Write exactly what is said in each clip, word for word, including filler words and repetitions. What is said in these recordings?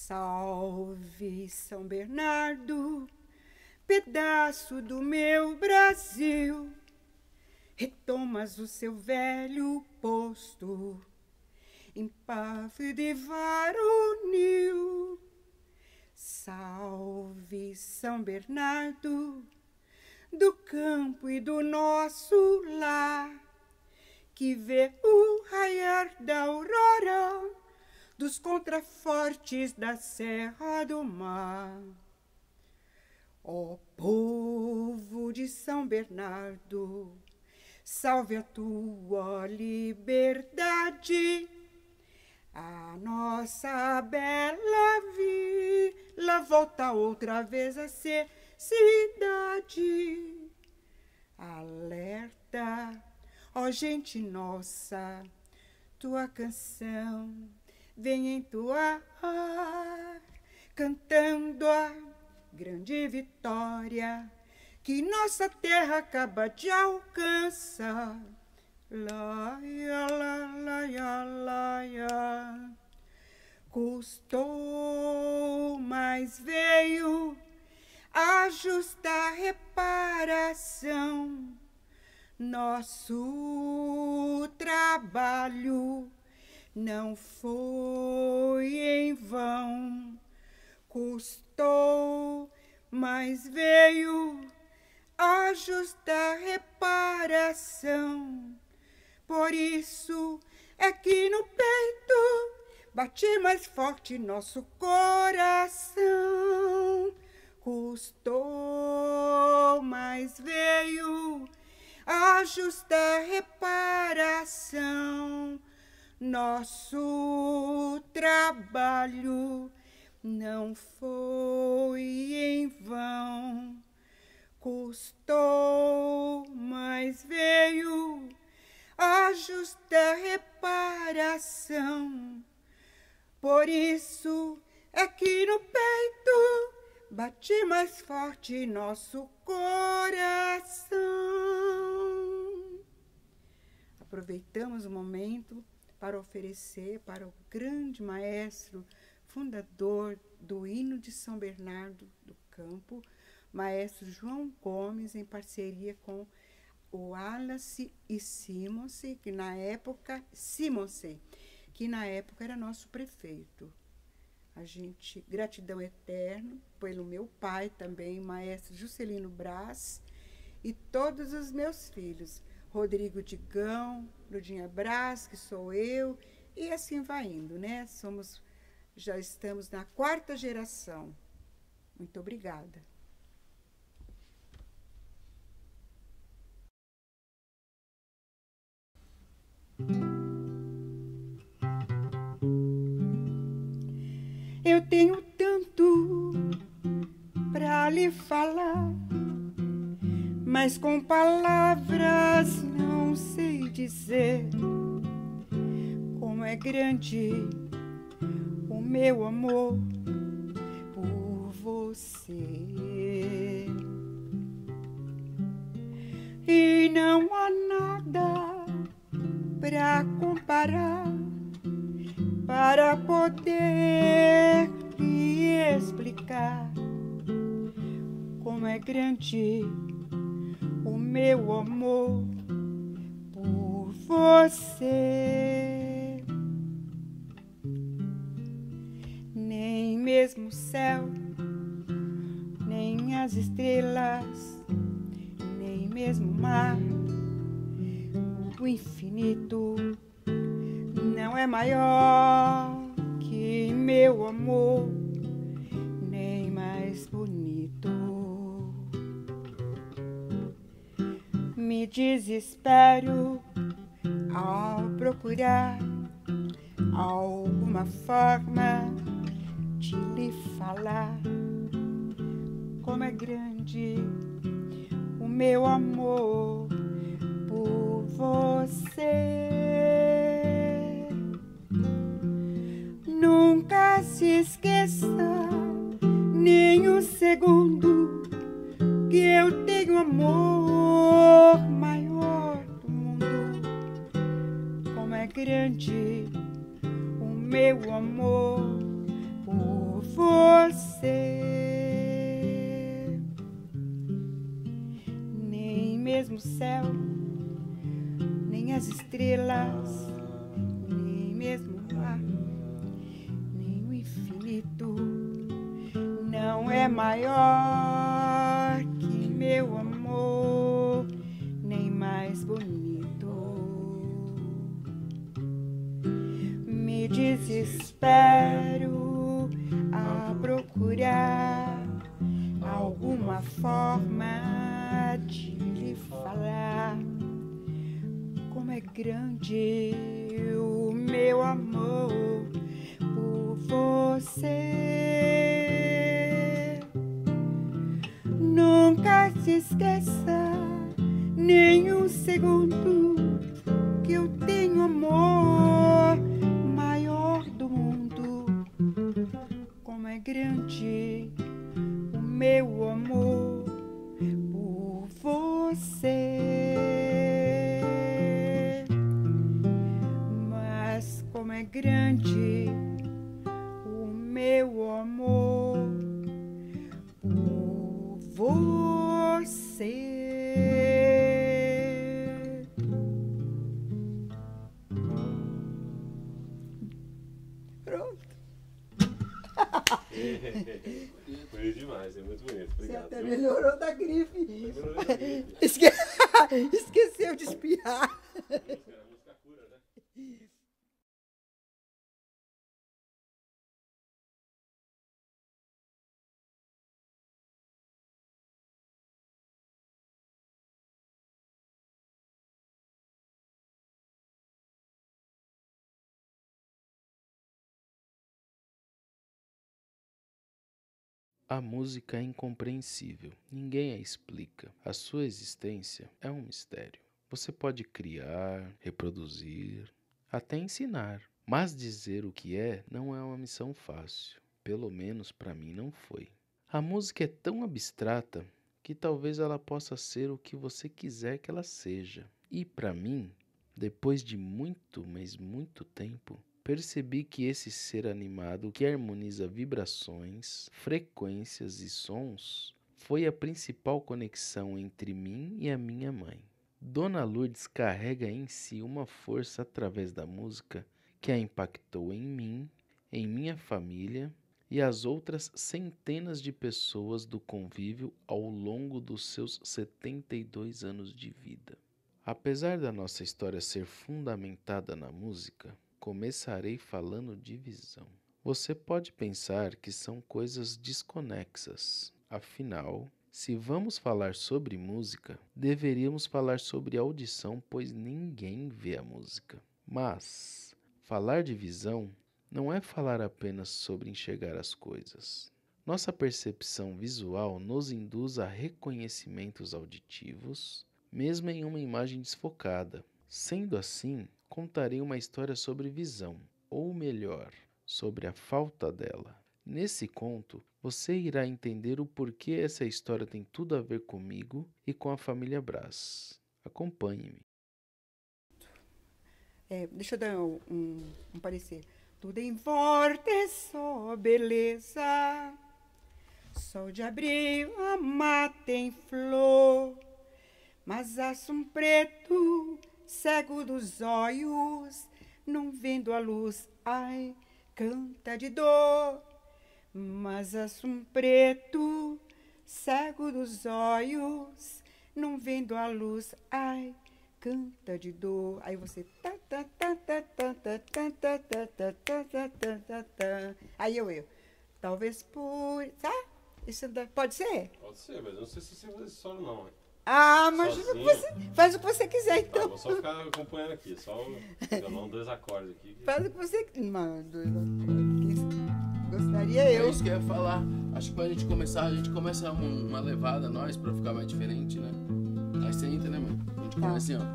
Salve São Bernardo, pedaço do meu Brasil, retomas o seu velho posto em pave de varonil. Salve São Bernardo, do campo e do nosso lar, que vê o raiar da aurora dos contrafortes da Serra do Mar. Ó povo de São Bernardo, salve a tua liberdade, a nossa bela vila volta outra vez a ser cidade. Alerta, ó gente nossa, tua canção vem entoar, cantando a grande vitória que nossa terra acaba de alcançar. Laia, laia, laia. Custou, mas veio a justa reparação. Nosso trabalho não foi em vão. Custou, mas veio a justa reparação. Por isso é que no peito bate mais forte nosso coração. Custou, mas veio a justa reparação. Nosso trabalho não foi em vão. Custou, mas veio a justa reparação. Por isso é que no peito bate mais forte nosso coração. Aproveitamos o momento para oferecer para o grande maestro, fundador do hino de São Bernardo do Campo, maestro João Gomes, em parceria com o Wallace e Simonsen, que na época, Simonsen, que na época era nosso prefeito. A gente, gratidão eterna pelo meu pai também, maestro Juscelino Brás, e todos os meus filhos, Rodrigo Digão, Ludinha Brás, que sou eu, e assim vai indo, né? Somos, já estamos na quarta geração. Muito obrigada. Eu tenho tanto pra lhe falar, mas com palavras não sei dizer como é grande o meu amor por você. E não há nada pra comparar, para poder lhe explicar como é grande o meu amor por você. Nem mesmo o céu, nem as estrelas, nem mesmo o mar, o infinito não é maior que meu amor, nem mais bonito. Me desespero ao procurar alguma forma de lhe falar como é grande o meu amor por você. Nunca se esqueça, nem um segundo, que eu tenho amor maior do mundo. Como é grande o meu amor por por você. Nem mesmo o céu, nem as estrelas, nem mesmo o mar, nem o infinito não é maior que meu amor, nem mais bonito. Me desespero a procurar alguma forma de lhe falar como é grande o meu amor por você. Nunca se esqueça nem um segundo que eu tenho amor maior do mundo. Como é grande o meu amor por você. Mas como é grande o meu amor por você. Pronto. Foi demais, é muito bonito. Obrigado. Você até melhorou da gripe. Melhorou da gripe. Esque... Esqueceu de espirrar. A música, a música cura, né? A música é incompreensível, ninguém a explica. A sua existência é um mistério. Você pode criar, reproduzir, até ensinar, mas dizer o que é não é uma missão fácil. Pelo menos para mim não foi. A música é tão abstrata que talvez ela possa ser o que você quiser que ela seja. E para mim, depois de muito, mas muito tempo, percebi que esse ser animado que harmoniza vibrações, frequências e sons foi a principal conexão entre mim e a minha mãe. Dona Lourdes carrega em si uma força através da música que a impactou em mim, em minha família e as outras centenas de pessoas do convívio ao longo dos seus setenta e dois anos de vida. Apesar da nossa história ser fundamentada na música, começarei falando de visão. Você pode pensar que são coisas desconexas. Afinal, se vamos falar sobre música, deveríamos falar sobre audição, pois ninguém vê a música. Mas falar de visão não é falar apenas sobre enxergar as coisas. Nossa percepção visual nos induz a reconhecimentos auditivos, mesmo em uma imagem desfocada. Sendo assim, contarei uma história sobre visão, ou melhor, sobre a falta dela. Nesse conto, você irá entender o porquê essa história tem tudo a ver comigo e com a família Brás. Acompanhe-me. É, deixa eu dar um, um, um parecer. Tudo em volta é só beleza. Sol de abril, a mata em flor. Mas assum preto, cego dos olhos, não vendo a luz, ai, canta de dor. Mas assum preto, cego dos olhos, não vendo a luz, ai, canta de dor. Aí você tá tá tá tá tá tá tá tá tá tá tá tá tá tá. Aí eu eu. Talvez por, tá? Isso pode ser? Pode ser, mas eu não sei se você fazer solo não. Hein? Ah, mas você faz o que você quiser, então. Tá, vou só ficar acompanhando aqui, só violão, dois acordes aqui. Faz o que você quiser. Mano, dois acordes. Gostaria É eu. isso que eu ia falar. Acho que pra gente começar, a gente começa um- uma levada, nós, pra ficar mais diferente, né? Aí você entra, né, mano? A gente Tá. começa assim, ó.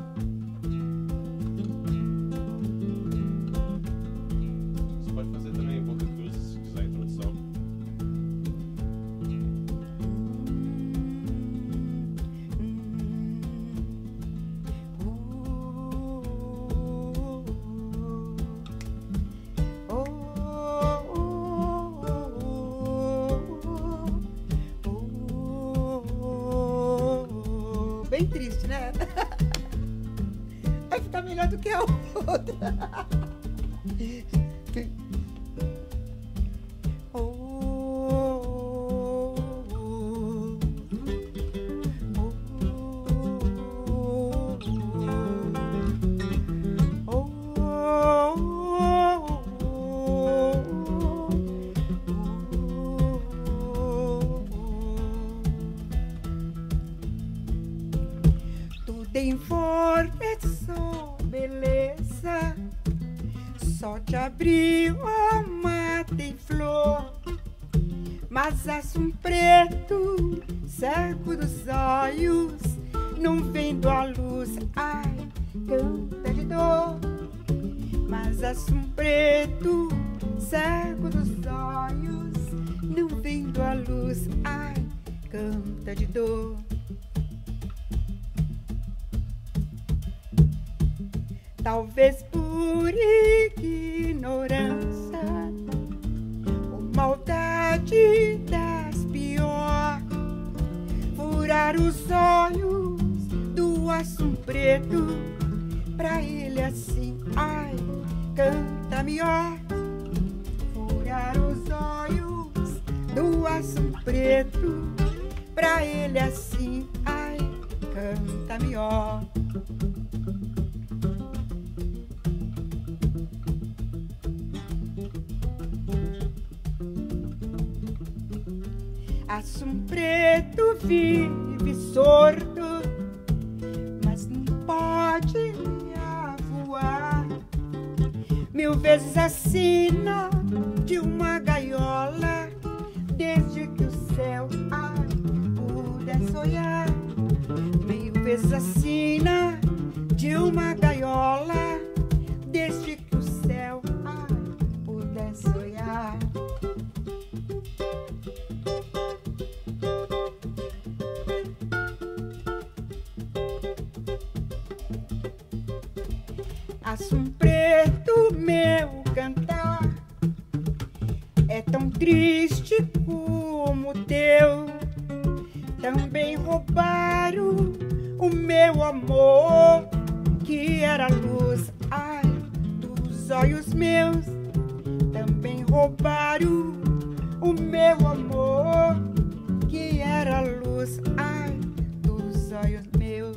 Você pode fazer também um pouco de cruz, se quiser a introdução. Oh, oh, oh, bem triste, né? Vai ficar melhor do que a outra. Informe só beleza, só te abriu a mata em flor, mas assum preto, cerco dos olhos, não vendo a luz, ai, canta de dor. Mas assum preto, cerco dos olhos, não vendo a luz, ai, canta de dor. Talvez por ignorância ou maldade das pior, furar os olhos do assum preto, pra ele assim, ai, canta melhor. Furar os olhos do assum preto, pra ele assim, ai, canta melhor. Assum preto vive sordo, mas não pode voar. Mil vezes assina de uma gaiola, desde que o céu ai, pudesse olhar. Mil vezes assina de uma gaiola, desde que o céu ai, pudesse olhar. Assum preto, meu cantar é tão triste como o teu. Também roubaram o meu amor, que era a luz, ai, dos olhos meus. Também roubaram o meu amor, que era a luz, ai, dos olhos meus.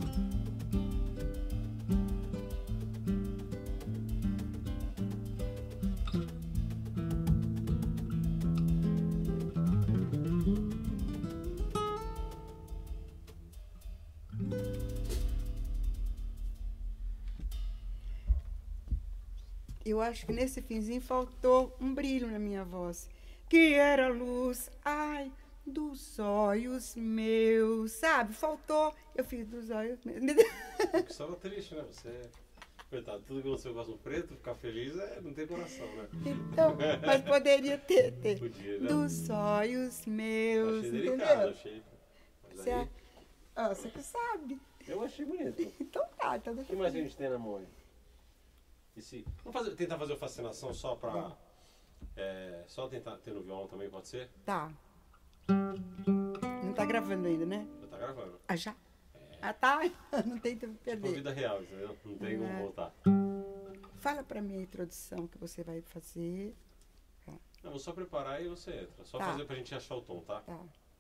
Eu acho que nesse finzinho faltou um brilho na minha voz, que era a luz, ai, dos olhos meus, sabe? Faltou, eu fiz dos olhos meus. Que estava triste, né? Você, coitado, tudo que você gosta do preto, ficar feliz, é, não tem coração, né? Então, mas poderia ter, ter. Podia, né? Dos olhos meus, Achei delicado, entendeu? achei. Mas Você, aí, ah, você que sabe. eu achei bonito. Então tá, então O deixa que mais a eu gente tem na mão aí? E se, vamos fazer, tentar fazer o fascinação só pra... É, só tentar ter no violão também, pode ser? Tá. Não tá gravando ainda, né? Já tá gravando. Ah, já? É. Ah, tá? Não tem tempo de Tipo perder. vida real, entendeu? Não tem como É. voltar. Fala pra mim a introdução que você vai fazer. Não, vou só preparar e você entra. Só Tá. fazer pra gente achar o tom, tá? Tá.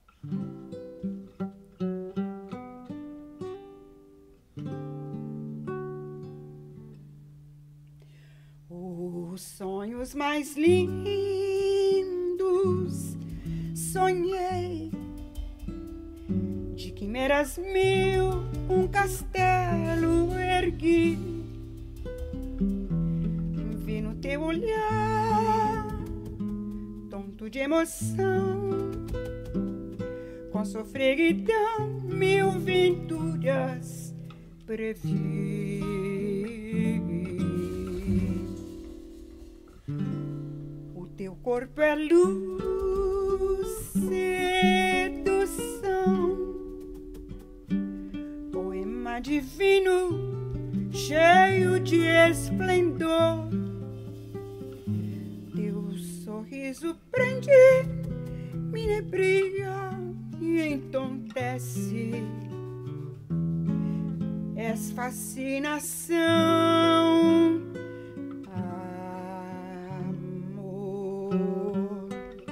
Os sonhos mais lindos sonhei, de quimeras mil um castelo ergui. Vi no teu olhar, tonto de emoção, com sofreguidão mil venturas previ. O teu corpo é luz, sedução, poema divino, cheio de esplendor. Teu sorriso prende, me nebria e entontece. és fascinação, amor.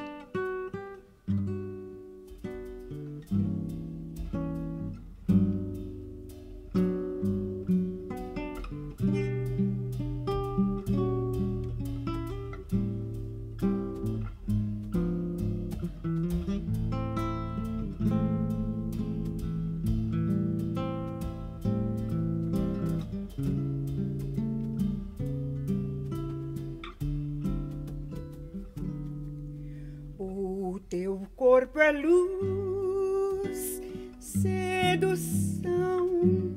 O teu corpo é luz, sedução,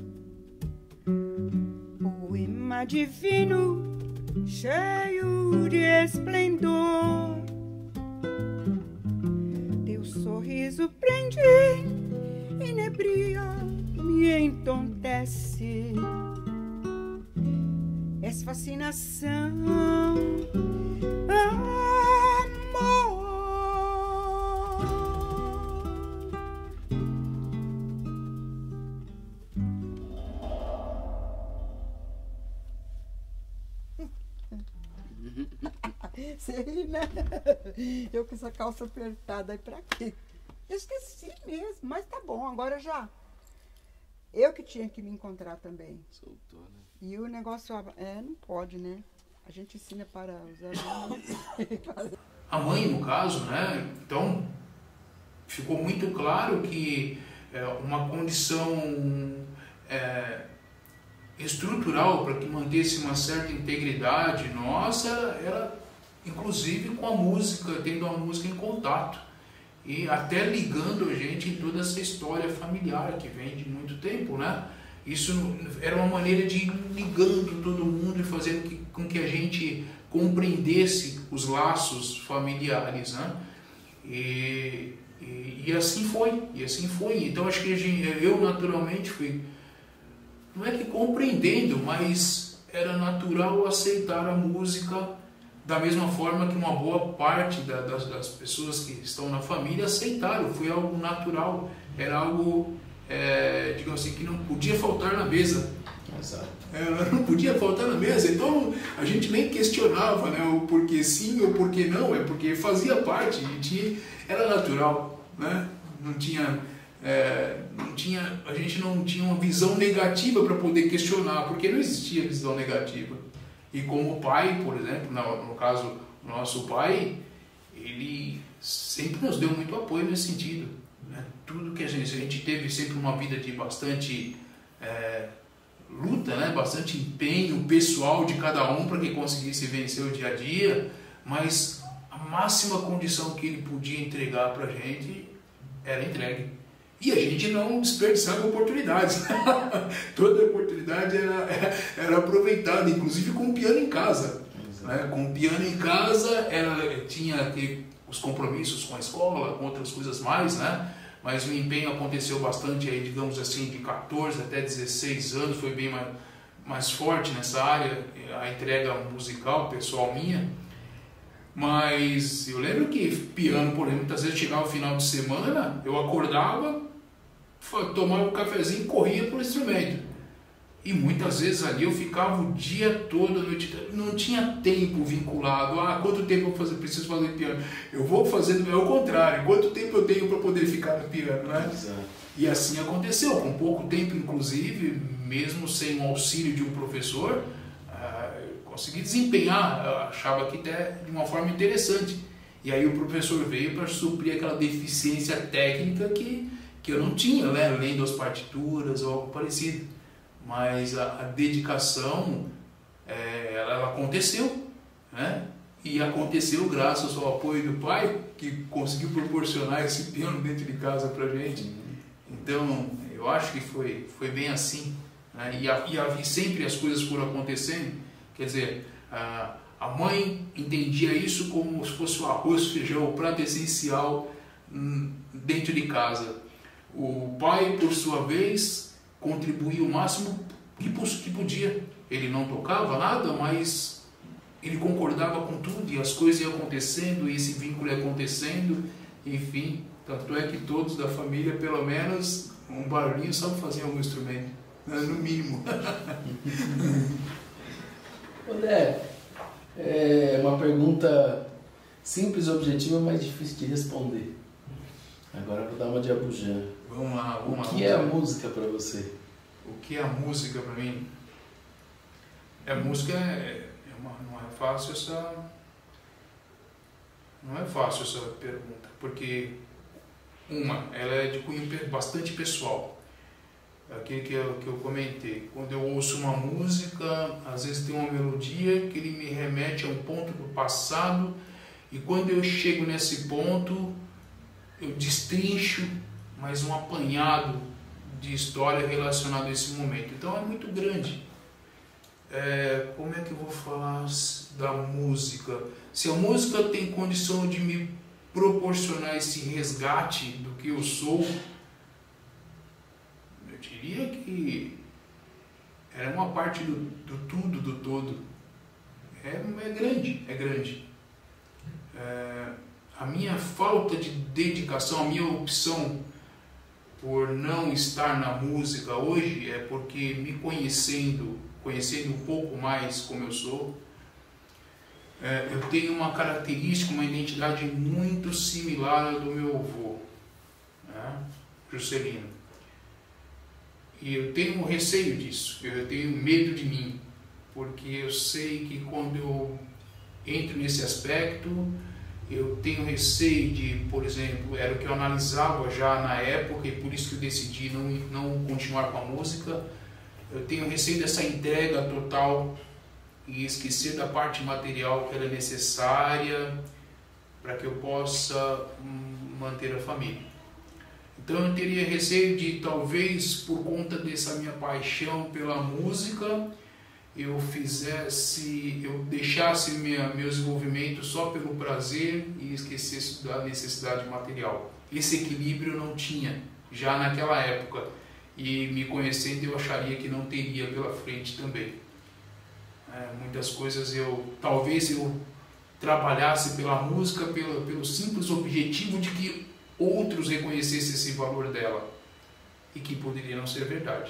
poema divino, cheio de esplendor. Teu sorriso prende, inebria, me entontece. És fascinação, amor. Sei, né? Eu com essa calça apertada aí pra quê? Eu esqueci mesmo, mas tá bom, agora já. Eu que tinha que me encontrar também. Soltou, né? E o negócio, é, não pode, né? A gente ensina para os alunos. A mãe, no caso, né? Então, ficou muito claro que é, uma condição é, estrutural para que mantesse uma certa integridade nossa era, inclusive, com a música, tendo a música em contato. E até ligando a gente em toda essa história familiar que vem de muito tempo, né? Isso era uma maneira de ir ligando todo mundo e fazendo que, com que a gente compreendesse os laços familiares, né? E, e, e assim foi, e assim foi. Então acho que a gente, eu naturalmente fui, não é que compreendendo, mas era natural aceitar a música da mesma forma que uma boa parte da, das, das pessoas que estão na família aceitaram. Foi algo natural, era algo, é, digamos assim, que não podia faltar na mesa. Exato. É, não podia faltar na mesa, então a gente nem questionava, né, o porquê sim ou porquê não, é porque fazia parte, a gente, era natural, né? Não tinha, é, não tinha, a gente não tinha uma visão negativa para poder questionar, porque não existia visão negativa. E como pai, por exemplo, no, no caso, o nosso pai, ele sempre nos deu muito apoio nesse sentido, né? Tudo que a gente, a gente teve sempre uma vida de bastante é, luta, né? Bastante empenho pessoal de cada um para que conseguisse vencer o dia a dia, mas a máxima condição que ele podia entregar para a gente era entregue. E a gente não desperdiçava oportunidades. Toda oportunidade era, era aproveitada, inclusive com o piano em casa. Né? Com o piano em casa, ela tinha os compromissos com a escola, com outras coisas mais, né? Mas o empenho aconteceu bastante, aí, digamos assim, de quatorze até dezesseis anos, foi bem mais, mais forte nessa área, a entrega musical pessoal minha. Mas eu lembro que piano, por exemplo, muitas vezes chegava o final de semana, eu acordava, tomava um cafezinho e corria para o instrumento. E muitas vezes ali eu ficava o dia todo, a noite, não tinha tempo vinculado. Ah, quanto tempo eu vou fazer, preciso fazer piano? Eu vou fazendo, é o contrário, quanto tempo eu tenho para poder ficar no piano, né? Exato. E assim aconteceu, com pouco tempo inclusive, mesmo sem o auxílio de um professor, consegui desempenhar, eu achava que até de uma forma interessante. E aí o professor veio para suprir aquela deficiência técnica que, que eu não tinha, né? Lendo as partituras ou algo parecido. Mas a, a dedicação, é, ela, ela aconteceu, né? E aconteceu graças ao apoio do pai, que conseguiu proporcionar esse piano dentro de casa para a gente. Então, eu acho que foi, foi bem assim, né? E, a, e, a, e sempre as coisas foram acontecendo. Quer dizer, a, a mãe entendia isso como se fosse o arroz, feijão, o prato essencial hum, dentro de casa. O pai, por sua vez, contribuía o máximo que, que podia. Ele não tocava nada, mas ele concordava com tudo e as coisas iam acontecendo e esse vínculo ia acontecendo, enfim. Tanto é que todos da família, pelo menos, um barulhinho, sabem fazer algum instrumento. No mínimo. André, é uma pergunta simples e objetiva, mas difícil de responder. Agora eu vou dar uma de Abujam. Vamos lá, vamos lá. O que é a música para você? O que é a música para mim? A música é, é uma, não é fácil essa não é fácil essa pergunta, porque uma, ela é de cunho bastante pessoal. Aquilo que eu, que eu comentei, quando eu ouço uma música, às vezes tem uma melodia que ele me remete a um ponto do passado, e quando eu chego nesse ponto, eu destrincho mais um apanhado de história relacionada a esse momento. Então é muito grande. É, como é que eu vou falar da música? Se a música tem condição de me proporcionar esse resgate do que eu sou, eu diria que é uma parte do, do tudo, do todo. É, é grande, é grande. É, a minha falta de dedicação, a minha opção por não estar na música hoje é porque me conhecendo, conhecendo um pouco mais como eu sou, é, eu tenho uma característica, uma identidade muito similar à do meu avô, né, Juscelino. E eu tenho receio disso, eu tenho medo de mim, porque eu sei que quando eu entro nesse aspecto, eu tenho receio de, por exemplo, era o que eu analisava já na época e por isso que eu decidi não, não continuar com a música. Eu tenho receio dessa entrega total e esquecer da parte material que ela é necessária para que eu possa hum, manter a família. Então eu teria receio de, talvez, por conta dessa minha paixão pela música, eu fizesse, eu deixasse minha, meu desenvolvimento só pelo prazer e esquecesse da necessidade material. Esse equilíbrio eu não tinha já naquela época, e me conhecendo eu acharia que não teria pela frente também. É, muitas coisas eu, talvez eu trabalhasse pela música pelo, pelo simples objetivo de que outros reconhecessem esse valor dela, e que poderia não ser verdade.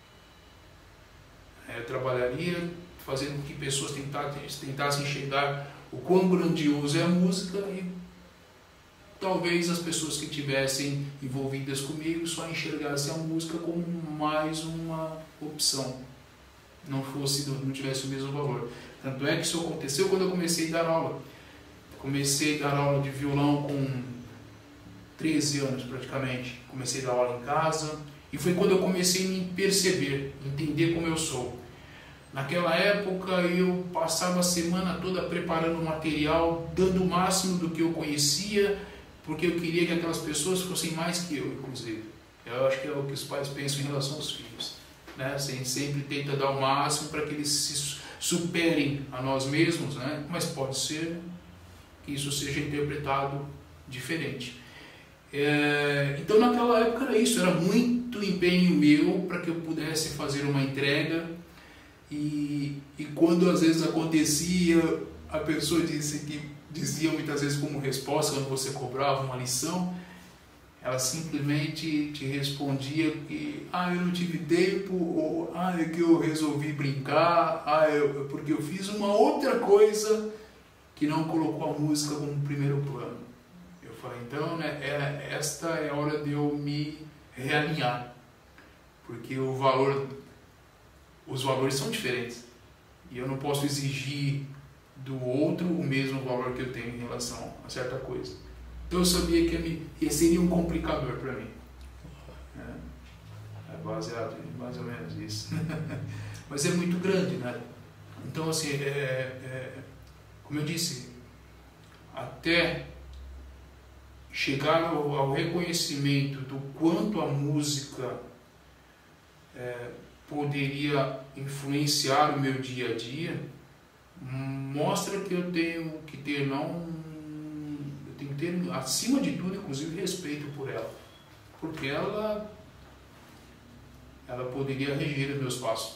Eu trabalharia fazendo com que pessoas tentassem, tentassem enxergar o quão grandioso é a música, e talvez as pessoas que estivessem envolvidas comigo só enxergassem a música como mais uma opção, não fosse, não tivesse o mesmo valor. Tanto é que isso aconteceu quando eu comecei a dar aula. Comecei a dar aula de violão com treze anos praticamente. Comecei a dar aula em casa. E foi quando eu comecei a me perceber, entender como eu sou. Naquela época eu passava a semana toda preparando material, dando o máximo do que eu conhecia, porque eu queria que aquelas pessoas fossem mais que eu, inclusive. Eu acho que é o que os pais pensam em relação aos filhos, né? A gente sempre tenta dar o máximo para que eles se superem a nós mesmos, né? Mas pode ser que isso seja interpretado diferente. É, então naquela época era isso, era muito empenho meu para que eu pudesse fazer uma entrega, e, e quando às vezes acontecia, a pessoa disse que, dizia muitas vezes como resposta, quando você cobrava uma lição, ela simplesmente te respondia que ah, eu não tive tempo, ou ah, é que eu resolvi brincar, ah, eu, porque eu fiz uma outra coisa que não colocou a música como primeiro plano. Então, né, é, esta é a hora de eu me realinhar, porque o valor, os valores são diferentes, e eu não posso exigir do outro o mesmo valor que eu tenho em relação a certa coisa. Então eu sabia que esse seria um complicador para mim. É, é baseado em mais ou menos isso. Mas é muito grande, né? Então, assim, é, é, como eu disse, até chegar ao, ao reconhecimento do quanto a música é, poderia influenciar o meu dia a dia, mostra que eu tenho que ter, não, eu tenho que ter, acima de tudo, inclusive, respeito por ela, porque ela, ela poderia reger os meus passos.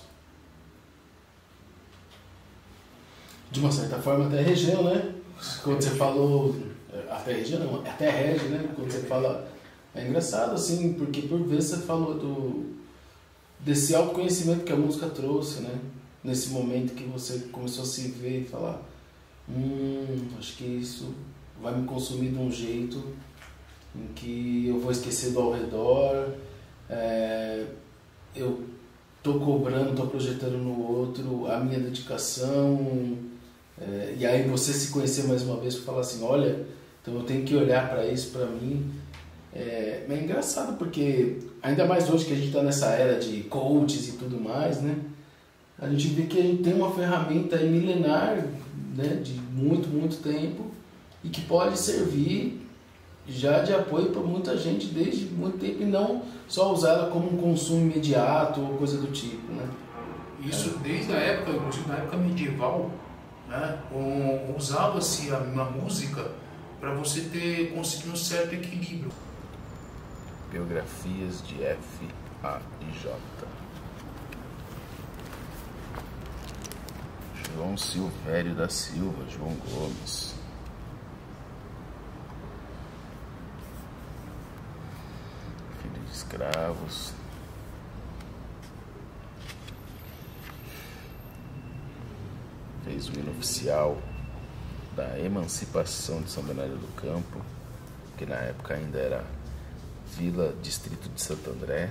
De uma certa forma até regeu, né? Quando você falou... Até rege, não, até rege, né? Quando você fala... É engraçado, assim, porque por vezes você falou do... desse autoconhecimento que a música trouxe, né? Nesse momento que você começou a se ver e falar, hum, acho que isso vai me consumir de um jeito em que eu vou esquecer do ao redor, é, eu tô cobrando, tô projetando no outro a minha dedicação, é, e aí você se conhecer mais uma vez e falar assim, olha, então eu tenho que olhar para isso, para mim. É, é engraçado porque, ainda mais hoje que a gente está nessa era de coaches e tudo mais, né? A gente vê que a gente tem uma ferramenta aí milenar, né, de muito, muito tempo, e que pode servir já de apoio para muita gente desde muito tempo, e não só usar ela como um consumo imediato ou coisa do tipo, né? Isso desde a época, inclusive na época medieval, né, um, usava-se a, a música para você ter conseguir um certo equilíbrio. Biografias de F A I J. João Silvério da Silva, João Gomes. Filho de escravos. Fez o hino oficial da emancipação de São Bernardo do Campo, que na época ainda era Vila Distrito de Santo André.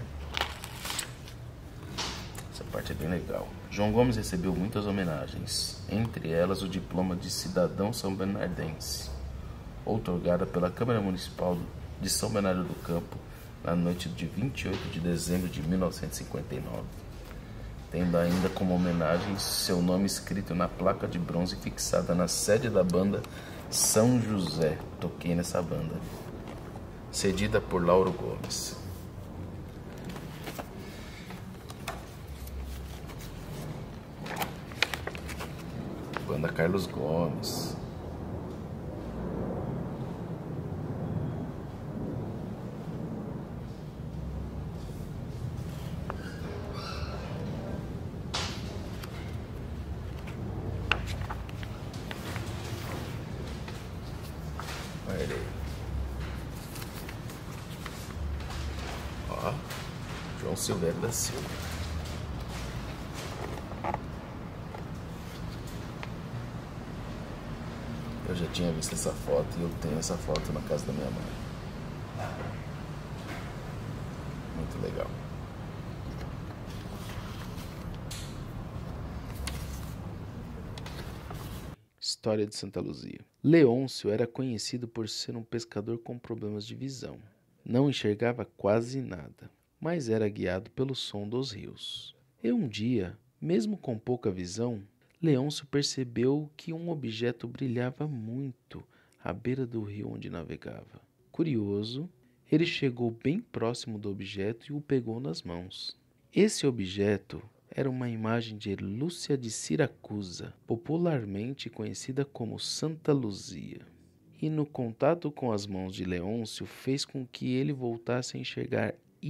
Essa parte é bem legal. João Gomes recebeu muitas homenagens, entre elas o diploma de cidadão são-bernardense, outorgada pela Câmara Municipal de São Bernardo do Campo na noite de vinte e oito de dezembro de mil novecentos e cinquenta e nove, tendo ainda como homenagem seu nome escrito na placa de bronze fixada na sede da banda São José. Toquei nessa banda, cedida por Lauro Gomes. Banda Carlos Gomes. Olha aí. Ó, João Silvério da Silva. Eu já tinha visto essa foto e eu tenho essa foto na casa da minha mãe. Muito legal. História de Santa Luzia. Leôncio era conhecido por ser um pescador com problemas de visão. Não enxergava quase nada, mas era guiado pelo som dos rios. E um dia, mesmo com pouca visão, Leôncio percebeu que um objeto brilhava muito à beira do rio onde navegava. Curioso, ele chegou bem próximo do objeto e o pegou nas mãos. Esse objeto era uma imagem de Lúcia de Siracusa, popularmente conhecida como Santa Luzia. E no contato com as mãos de Leôncio fez com que ele voltasse a enxergar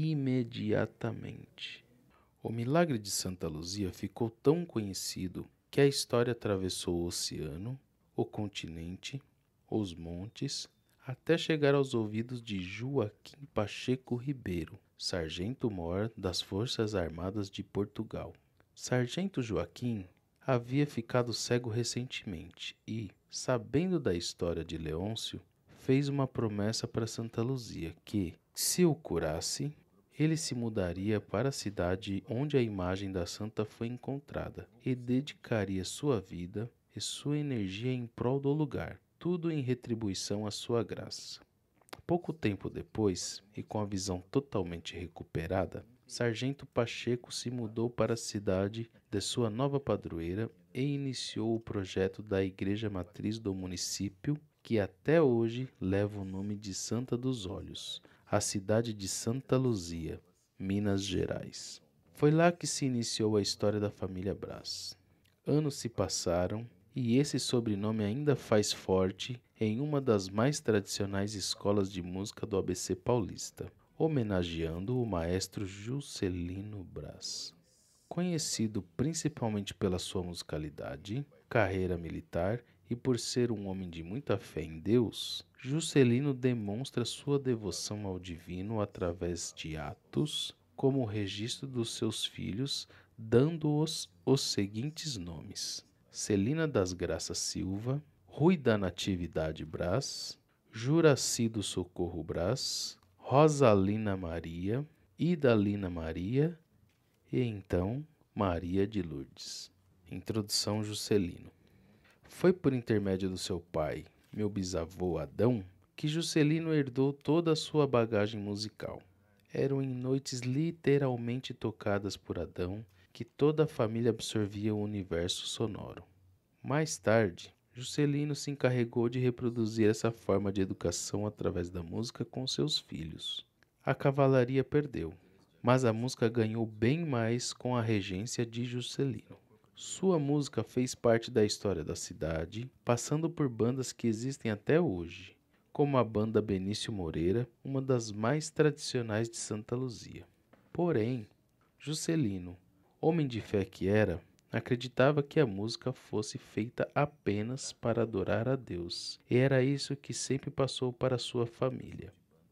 imediatamente. O milagre de Santa Luzia ficou tão conhecido que a história atravessou o oceano, o continente, os montes, até chegar aos ouvidos de Joaquim Pacheco Ribeiro, sargento-mor das Forças Armadas de Portugal. Sargento Joaquim havia ficado cego recentemente e, sabendo da história de Leôncio, fez uma promessa para Santa Luzia que, se o curasse, ele se mudaria para a cidade onde a imagem da santa foi encontrada e dedicaria sua vida e sua energia em prol do lugar, tudo em retribuição à sua graça. Pouco tempo depois, e com a visão totalmente recuperada, Sargento Pacheco se mudou para a cidade de sua nova padroeira e iniciou o projeto da Igreja Matriz do município, que até hoje leva o nome de Santa dos Olhos, a cidade de Santa Luzia, Minas Gerais. Foi lá que se iniciou a história da família Brás. Anos se passaram e esse sobrenome ainda faz forte em uma das mais tradicionais escolas de música do A B C paulista, homenageando o maestro Juscelino Brás. Conhecido principalmente pela sua musicalidade, carreira militar e por ser um homem de muita fé em Deus, Juscelino demonstra sua devoção ao divino através de atos, como o registro dos seus filhos, dando-os os seguintes nomes: Celina das Graças Silva, Rui da Natividade Brás, Juraci do Socorro Brás, Rosalina Maria, Idalina Maria e então Maria de Lourdes. Introdução. Juscelino. Foi por intermédio do seu pai, meu bisavô Adão, que Juscelino herdou toda a sua bagagem musical. Eram em noites literalmente tocadas por Adão que toda a família absorvia o universo sonoro. Mais tarde, Juscelino se encarregou de reproduzir essa forma de educação através da música com seus filhos. A cavalaria perdeu, mas a música ganhou bem mais com a regência de Juscelino. Sua música fez parte da história da cidade, passando por bandas que existem até hoje, como a banda Benício Moreira, uma das mais tradicionais de Santa Luzia. Porém, Juscelino, homem de fé que era, acreditava que a música fosse feita apenas para adorar a Deus, e era isso que sempre passou para sua família.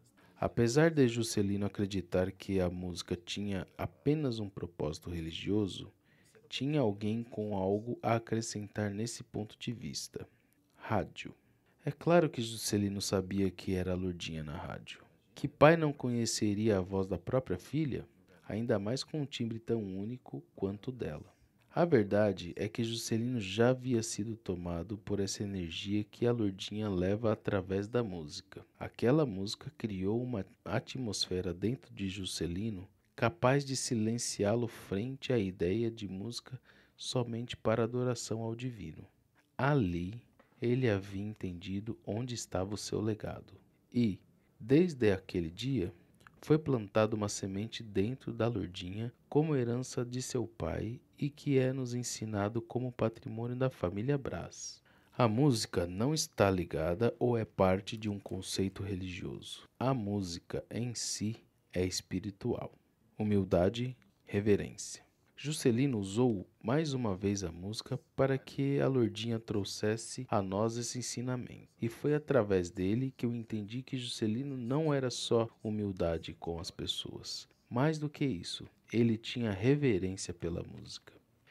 Apesar de Juscelino acreditar que a música tinha apenas um propósito religioso, tinha alguém com algo a acrescentar nesse ponto de vista: rádio. É claro que Juscelino sabia que era a Lourdinha na rádio. Que pai não conheceria a voz da própria filha, ainda mais com um timbre tão único quanto o dela? A verdade é que Juscelino já havia sido tomado por essa energia que a Lourdinha leva através da música. Aquela música criou uma atmosfera dentro de Juscelino capaz de silenciá-lo frente à ideia de música somente para adoração ao divino. Ali, ele havia entendido onde estava o seu legado. E, desde aquele dia, foi plantada uma semente dentro da Lourdinha como herança de seu pai e que é nos ensinado como patrimônio da família Brás. A música não está ligada ou é parte de um conceito religioso. A música em si é espiritual. Humildade, reverência. Juscelino usou mais uma vez a música para que a Lourdinha trouxesse a nós esse ensinamento. E foi através dele que eu entendi que Juscelino não era só humildade com as pessoas. Mais do que isso, ele tinha reverência pela música.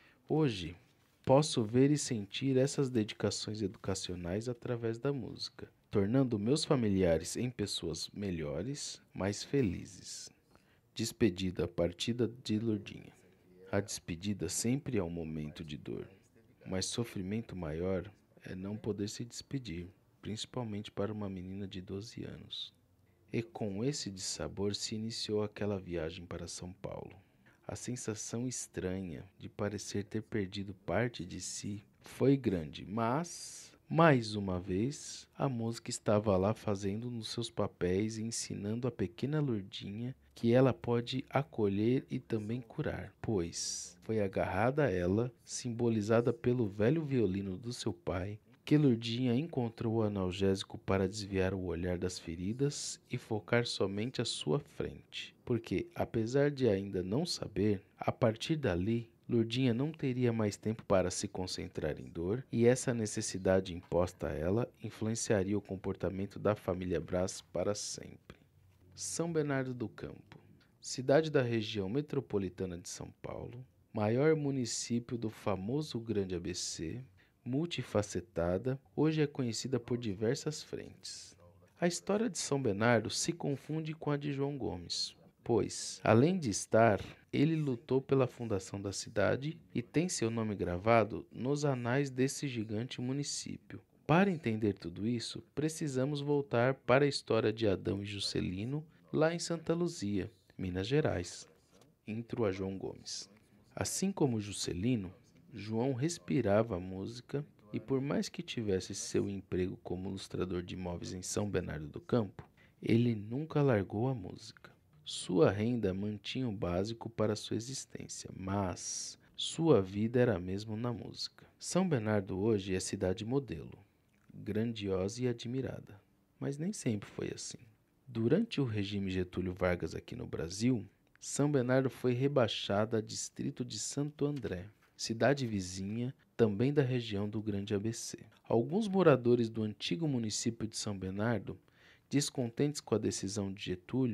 Hoje, posso ver e sentir essas dedicações educacionais através da música, tornando meus familiares em pessoas melhores, mais felizes. Despedida, a partida de Lourdinha. A despedida sempre é um momento de dor, mas sofrimento maior é não poder se despedir, principalmente para uma menina de doze anos. E com esse dissabor se iniciou aquela viagem para São Paulo. A sensação estranha de parecer ter perdido parte de si foi grande, mas, mais uma vez, a música estava lá fazendo nos seus papéis e ensinando a pequena Lourdinha que ela pode acolher e também curar, pois foi agarrada a ela, simbolizada pelo velho violino do seu pai, que Lourdinha encontrou o analgésico para desviar o olhar das feridas e focar somente à sua frente. Porque, apesar de ainda não saber, a partir dali, Lourdinha não teria mais tempo para se concentrar em dor, e essa necessidade imposta a ela influenciaria o comportamento da família Brás para sempre. São Bernardo do Campo, cidade da região metropolitana de São Paulo, maior município do famoso Grande A B C, multifacetada, hoje é conhecida por diversas frentes. A história de São Bernardo se confunde com a de João Gomes, pois, além de estar, ele lutou pela fundação da cidade e tem seu nome gravado nos anais desse gigante município. Para entender tudo isso, precisamos voltar para a história de Adão e Juscelino, lá em Santa Luzia, Minas Gerais. Intro a João Gomes. Assim como Juscelino, João respirava a música e, por mais que tivesse seu emprego como ilustrador de imóveis em São Bernardo do Campo, ele nunca largou a música. Sua renda mantinha o básico para sua existência, mas sua vida era mesmo na música. São Bernardo hoje é cidade modelo, grandiosa e admirada, mas nem sempre foi assim. Durante o regime Getúlio Vargas aqui no Brasil, São Bernardo foi rebaixada a distrito de Santo André, cidade vizinha também da região do Grande A B C. Alguns moradores do antigo município de São Bernardo, descontentes com a decisão de Getúlio,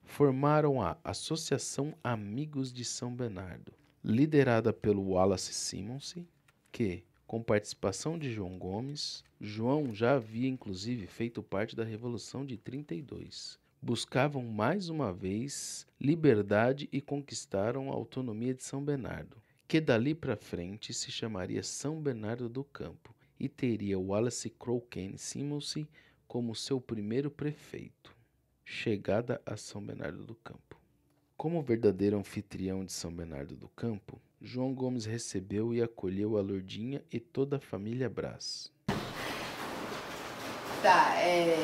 formaram a Associação Amigos de São Bernardo, liderada pelo Wallace Simmons, que, com participação de João Gomes, João já havia inclusive feito parte da Revolução de trinta e dois. Buscavam mais uma vez liberdade e conquistaram a autonomia de São Bernardo, que dali para frente se chamaria São Bernardo do Campo e teria Wallace Crookane Simmons como seu primeiro prefeito. Chegada a São Bernardo do Campo. Como verdadeiro anfitrião de São Bernardo do Campo, João Gomes recebeu e acolheu a Lourdinha e toda a família Brás. Tá, é...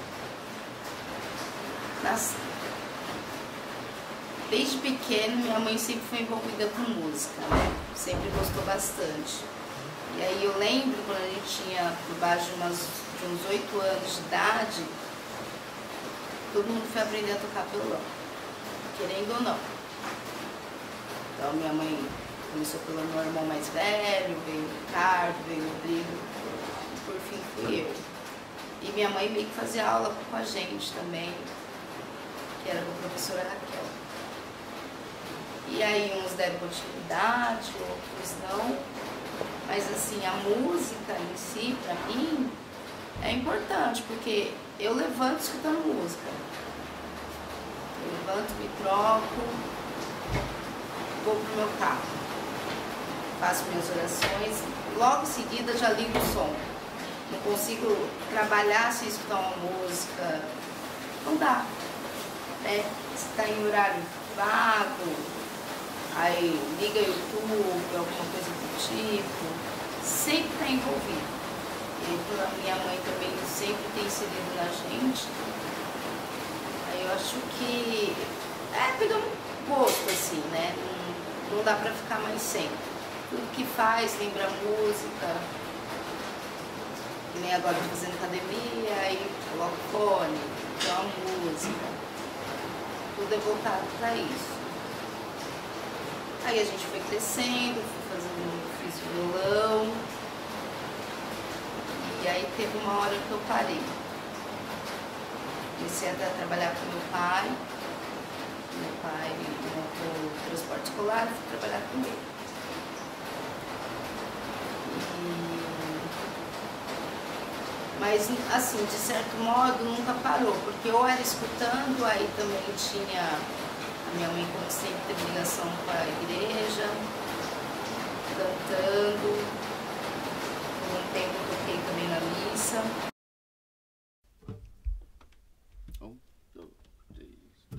Nas... Desde pequeno, minha mãe sempre foi envolvida com música, né? Sempre gostou bastante. E aí eu lembro quando a gente tinha por baixo de, umas, de uns oito anos de idade, todo mundo foi aprender a tocar violão, querendo ou não. Então minha mãe começou pelo meu irmão mais velho, veio o Ricardo, veio o Rodrigo, e por fim fui eu. E minha mãe meio que fazia aula com a gente também, que era com a professora Raquel. E aí uns deram continuidade, outros não. Mas assim, a música em si, pra mim, é importante, porque eu levanto escutando música. Eu levanto, me troco, vou pro meu carro, faço minhas orações, logo em seguida já ligo o som. Não consigo trabalhar sem escutar uma música, não dá. Né? Se está em horário vago, aí liga YouTube, alguma coisa do tipo, sempre está envolvido. E a minha mãe também sempre tem inserido na gente. Aí eu acho que é pegar um gosto assim, né? Não, não dá pra ficar mais sem. Tudo que faz lembra a música. Que nem agora eu tô fazendo academia, aí coloco fone, então a música. Tudo é voltado pra isso. Aí a gente foi crescendo, fui fazendo, fiz violão. E aí teve uma hora que eu parei. Comecei a trabalhar com meu pai. Meu pai montou o transporte escolar, fui trabalhar com ele. E... Mas, assim, de certo modo, nunca parou, porque eu era escutando, aí também tinha a minha mãe, como sempre, teve ligação com a igreja, cantando. Por um tempo eu toquei também na missa. Um, dois, três.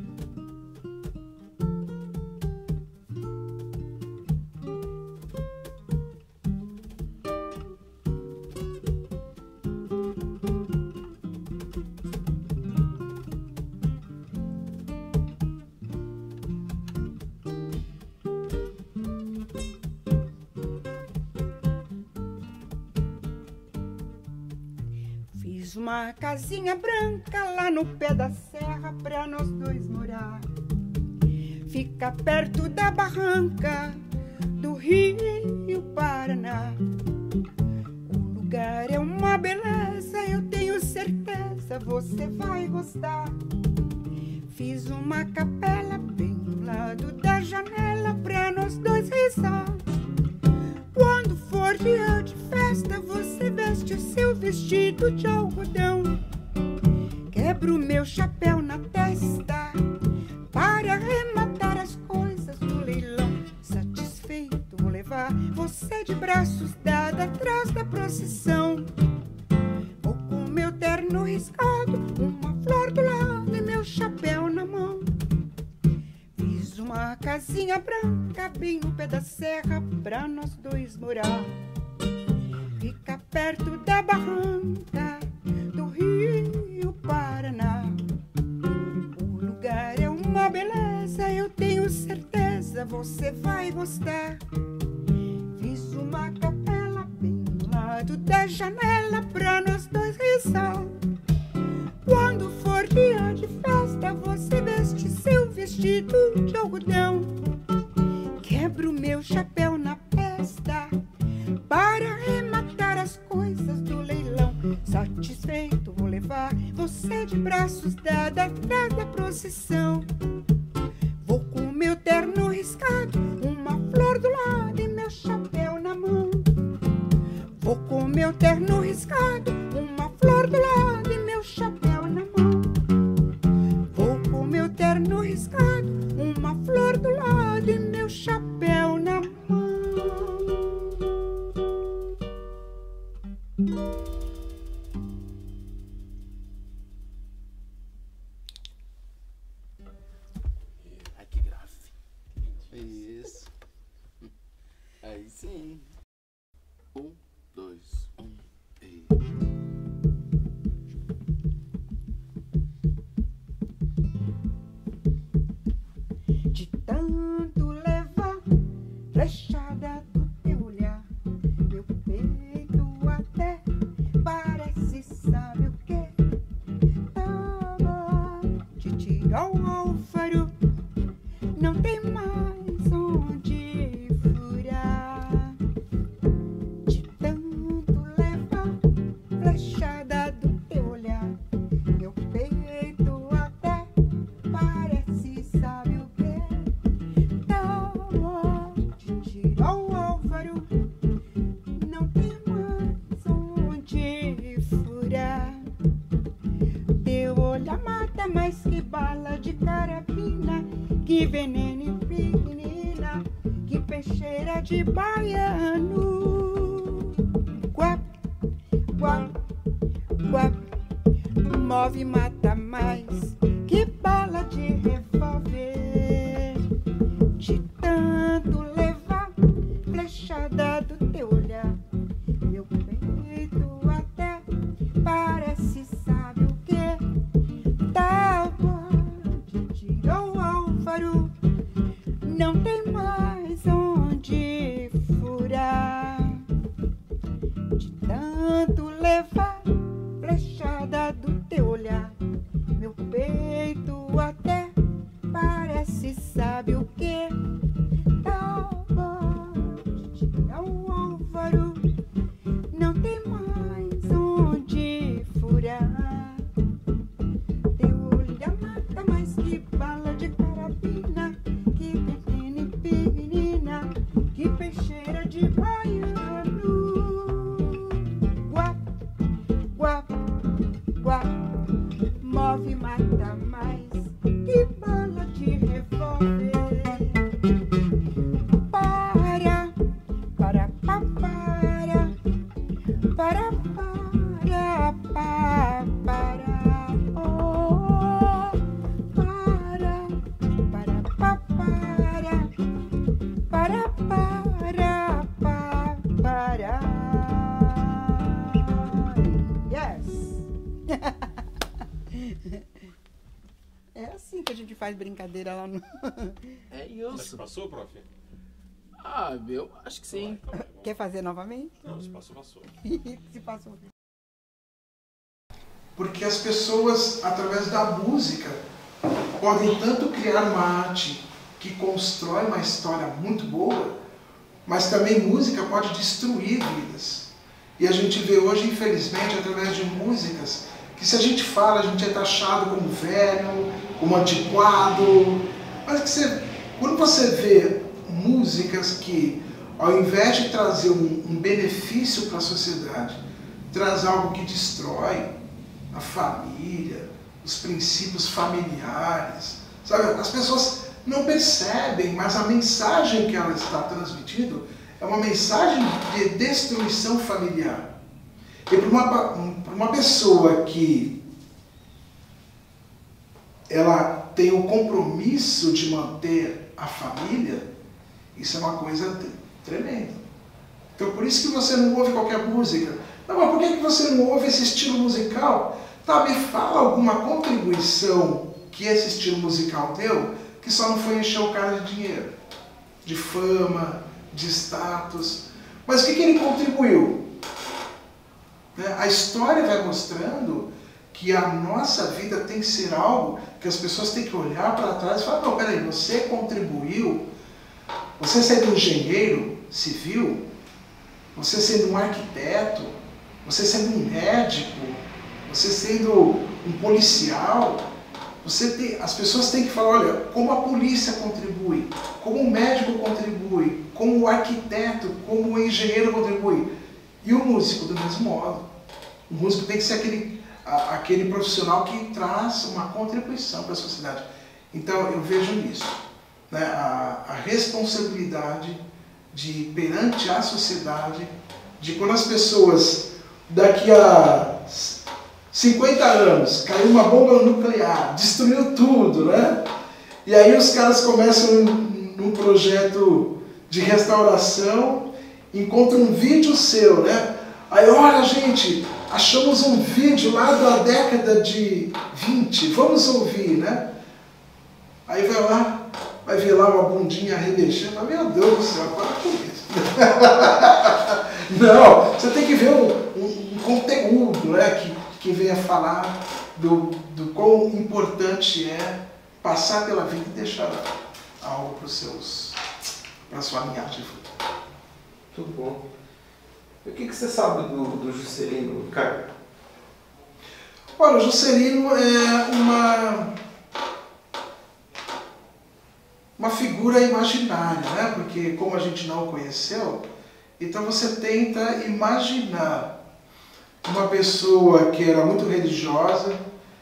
Fiz uma casinha branca lá no pé da serra pra nós dois morar. Fica perto da barranca do Rio Paraná. O lugar é uma beleza, eu tenho certeza você vai gostar. Fiz uma capela bem do lado da janela pra nós dois rezar. Quando for dia de festa, você veste o seu vestido de algodão. Quebro meu chapéu na testa para arrematar as coisas do leilão. Satisfeito, vou levar você de braços dados atrás da procissão. Vou com meu terno riscado, uma flor do lado e meu chapéu na mão. Fiz uma casinha branca bem no pé da serra pra nós dois morar. Fica perto da barranca do Rio Paraná. O lugar é uma beleza, eu tenho certeza você vai gostar. Fiz uma capela bem do lado da janela pra nós dois rezar. Quando for dia de festa, você veste seu vestido de algodão. Quebro meu chapéu na festa para arrematar as coisas do leilão. Satisfeito, vou levar você você de braços dados atrás da procissão. Vou com meu terno riscado, uma flor do lado e meu chapéu na mão. Vou com meu terno riscado, uma flor do lado e meu chapéu na mão. Vou com meu terno riscado, uma flor do lado e meu chapéu na mão. Ai, que grave. Isso. Aí sim. Um, dois, um, e... De tanto levar flechada do teu olhar, meu peito até parece, sabe o que? Tava de tirar o alfaro, não tem mais onde furar. De tanto levar flechada do teu olhar, meu peito até parece, sabe o que? Tava de tirar o alvaro, não tem mais onde furar. Teu olhar mata mais que bala de carabina, que veneno e pequenina, que peixeira de baiano. Guap, guap, guap, move e mata mais que bala de revólver. De tanto levar flechada do teu olhar, meu peito até parece, sabe o que? Tava de tirou o alvaro, não tem mais onde furar. De tanto levar flechada do teu olhar, meu peito até parece, sabe o que? Tava de tirar o alvaro, não tem mais onde furar. Teu olhar mata mais que bala de carabina, que pequena e pequenina, que peixeira de baiano. Guap, guap, guap, move e mata mais que bala de revólver. Para, para, pa, para, para, para, pa, para, oh, para, para, pa, para, para, para, pa, para. Yes! É assim que a gente faz brincadeira lá no... É Acho que isso. passou, prof? Ah, eu acho que sim. Então, tá bom. Quer fazer novamente? Não, se passou, passou. Se passou. Porque as pessoas, através da música, podem tanto criar uma arte que constrói uma história muito boa, mas também música pode destruir vidas. E a gente vê hoje, infelizmente, através de músicas, que se a gente fala, a gente é taxado como velho, como antiquado, mas que você, quando você vê músicas que, ao invés de trazer um, um benefício para a sociedade, traz algo que destrói a família, os princípios familiares, sabe? As pessoas não percebem, mas a mensagem que ela está transmitindo é uma mensagem de destruição familiar. E para uma, para uma pessoa que ela tem o compromisso de manter a família, isso é uma coisa tremenda. Então por isso que você não ouve qualquer música. Não, mas por que você não ouve esse estilo musical? Tá, me fala alguma contribuição que esse estilo musical deu, que só não foi encher o cara de dinheiro, de fama, de status. Mas o que, que ele contribuiu? Né? A história vai mostrando que a nossa vida tem que ser algo que as pessoas têm que olhar para trás e falar, não, peraí, você contribuiu, você sendo um engenheiro civil, você sendo um arquiteto, você sendo um médico, você sendo um policial, você tem, as pessoas têm que falar, olha, como a polícia contribui, como o médico contribui, como o arquiteto, como o engenheiro contribui. E o músico, do mesmo modo. O músico tem que ser aquele, a, aquele profissional que traz uma contribuição para a sociedade. Então, eu vejo nisso, né, a, a responsabilidade de, perante a sociedade, de quando as pessoas, daqui a cinquenta anos, caiu uma bomba nuclear, destruiu tudo, né? E aí os caras começam num projeto de restauração, encontram um vídeo seu, né? Aí, olha, gente, achamos um vídeo lá da década de vinte, vamos ouvir, né? Aí vai lá, vai ver lá uma bundinha remexendo, meu Deus do céu, para com isso. Não, você tem que ver um, um, um conteúdo, né, que, que venha falar do, do quão importante é passar pela vida e deixar algo para os seus, para a sua linhagem futura. Muito bom. E o que, que você sabe do, do Juscelino, Ricardo? Olha, o Juscelino é uma, uma figura imaginária, né? Porque como a gente não o conheceu, então você tenta imaginar uma pessoa que era muito religiosa,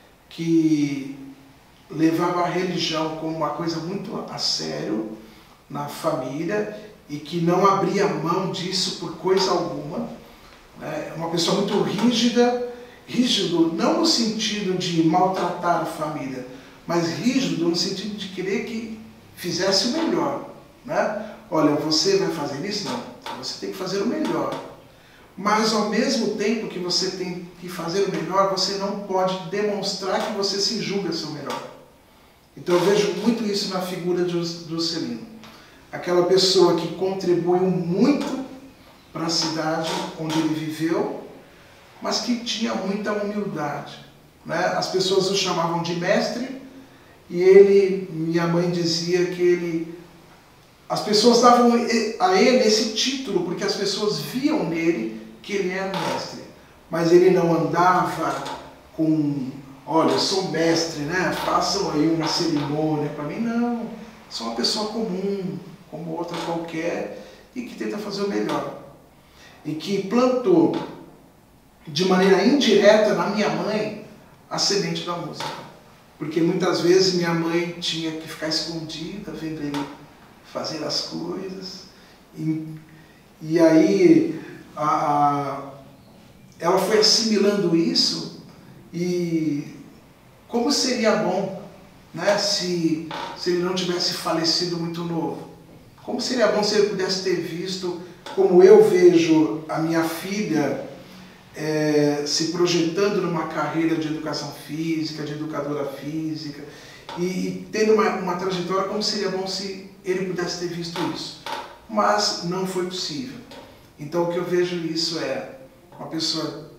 que levava a religião como uma coisa muito a sério na família e que não abria mão disso por coisa alguma, né? Uma pessoa muito rígida, rígido não no sentido de maltratar a família, mas rígido no sentido de querer que fizesse o melhor, né? Olha, você vai fazer isso? Não, você tem que fazer o melhor. Mas ao mesmo tempo que você tem que fazer o melhor, você não pode demonstrar que você se julga ser o melhor. Então eu vejo muito isso na figura do Juscelino. Aquela pessoa que contribuiu muito para a cidade onde ele viveu, mas que tinha muita humildade, né? As pessoas o chamavam de mestre e ele, minha mãe dizia que ele, as pessoas davam a ele esse título porque as pessoas viam nele que ele era mestre, mas ele não andava com, olha, eu sou mestre, né? Façam aí uma cerimônia para mim. Não, sou uma pessoa comum, como outra qualquer, e que tenta fazer o melhor. E que plantou de maneira indireta na minha mãe a semente da música. Porque muitas vezes minha mãe tinha que ficar escondida, vendo ele fazer as coisas. E, e aí a, a, ela foi assimilando isso, e como seria bom, né, se, se ele não tivesse falecido muito novo. Como seria bom se ele pudesse ter visto, como eu vejo a minha filha é, se projetando numa carreira de educação física, de educadora física, e, e tendo uma, uma trajetória, como seria bom se ele pudesse ter visto isso. Mas não foi possível. Então o que eu vejo isso é uma pessoa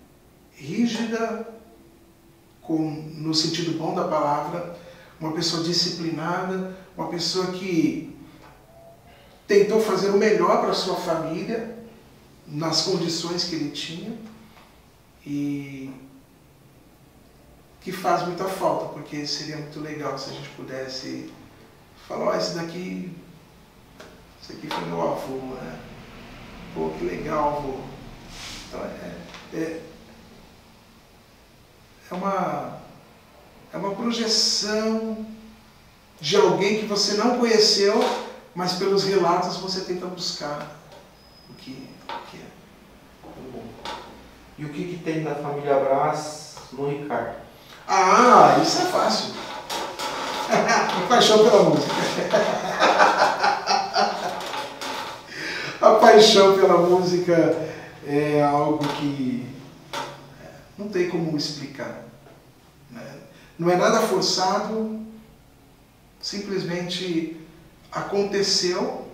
rígida, com, no sentido bom da palavra, uma pessoa disciplinada, uma pessoa que tentou fazer o melhor para a sua família, nas condições que ele tinha, e que faz muita falta, porque seria muito legal se a gente pudesse falar, ó, oh, esse daqui, esse aqui foi meu avô, né? Pô, que legal, avô. Então, é, é, é, uma, é uma projeção de alguém que você não conheceu, mas pelos relatos você tenta buscar o que, o que é. Muito bom. E o que, que tem da família Brás no Ricardo? Ah, isso é fácil. A paixão pela música. A paixão pela música é algo que não tem como explicar, né? Não é nada forçado, simplesmente aconteceu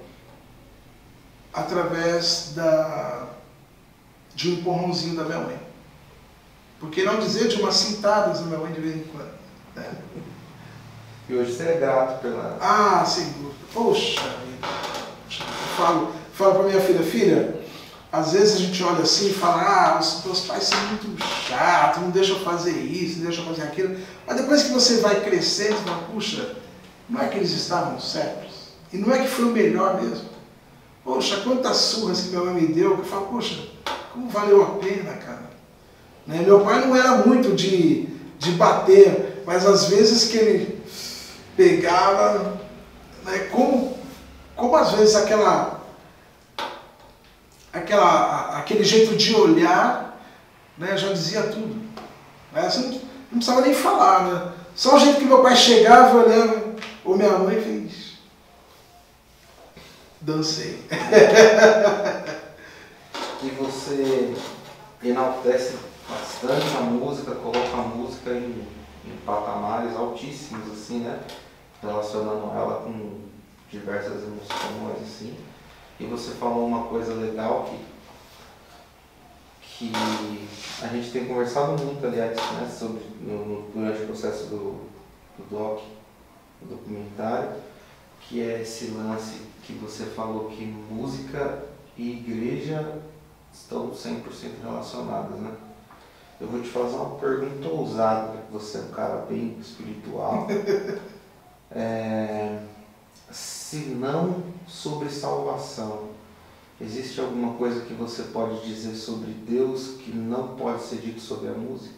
através da, de um empurrãozinho da minha mãe. Por que não dizer de umas cintadas da minha mãe de vez em quando, né? E hoje você é grato pela... Ah, sem dúvida. Poxa vida. Eu falo, falo para minha filha, filha, às vezes a gente olha assim e fala, ah, os meus pais são muito chatos, não deixam eu fazer isso, não deixam eu fazer aquilo. Mas depois que você vai crescendo, você fala, puxa, não é que eles estavam certos? E não é que foi o melhor mesmo? Poxa, quantas surras que minha mãe me deu, que eu falo, poxa, como valeu a pena, cara. Né? Meu pai não era muito de, de bater, mas às vezes que ele pegava, né, como, como às vezes aquela... Aquela, aquele jeito de olhar, né, já dizia tudo. Né? Você não, não precisava nem falar, né? Só o jeito que meu pai chegava, olhava, ou minha mãe fez. Dancei. E você enaltece bastante a música, coloca a música em, em patamares altíssimos, assim, né? Relacionando ela com diversas emoções, assim. E você falou uma coisa legal que, que a gente tem conversado muito, aliás, né, sobre, no, no, durante o processo do, do doc, do documentário, que é esse lance que você falou que música e igreja estão cem por cento relacionadas, né? Eu vou te fazer uma pergunta ousada, porque você é um cara bem espiritual. É... Se não sobre salvação, existe alguma coisa que você pode dizer sobre Deus que não pode ser dito sobre a música?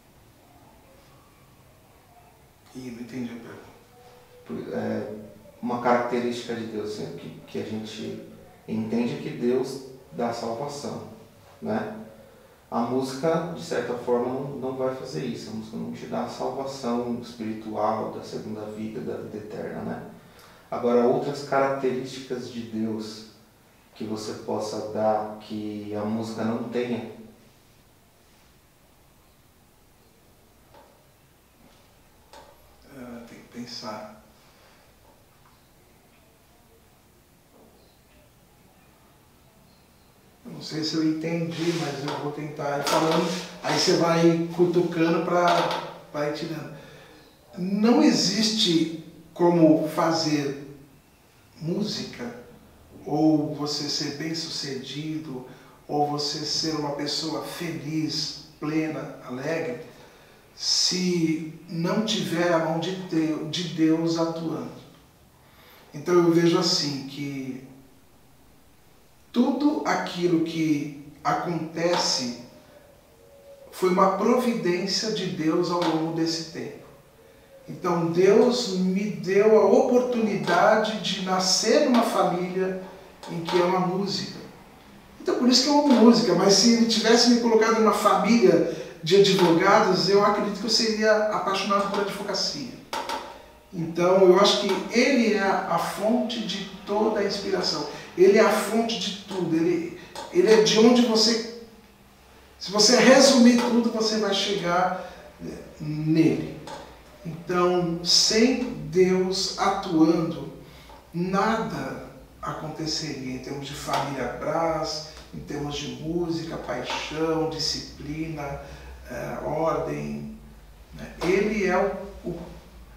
Ih, não entendi a pergunta. É uma característica de Deus, assim, que, que a gente entende que Deus dá salvação, né? A música, de certa forma, não, não vai fazer isso. A música não te dá a salvação espiritual da segunda vida, da vida eterna, né? Agora, outras características de Deus que você possa dar, que a música não tenha? Uh, tem que pensar. Eu não sei se eu entendi, mas eu vou tentar ir falando, aí você vai cutucando para ir tirando. Não existe como fazer música, ou você ser bem sucedido, ou você ser uma pessoa feliz, plena, alegre, se não tiver a mão de Deus, de Deus atuando. Então eu vejo assim, que tudo aquilo que acontece foi uma providência de Deus ao longo desse tempo. Então Deus me deu a oportunidade de nascer numa família em que ama música. Então por isso que eu amo música, mas se ele tivesse me colocado numa família de advogados, eu acredito que eu seria apaixonado por advocacia. Então eu acho que ele é a fonte de toda a inspiração. Ele é a fonte de tudo. Ele, ele é de onde você... Se você resumir tudo, você vai chegar nele. Então, sem Deus atuando, nada aconteceria em termos de família Brás, em termos de música, paixão, disciplina, eh, ordem. Né? Ele é o, o,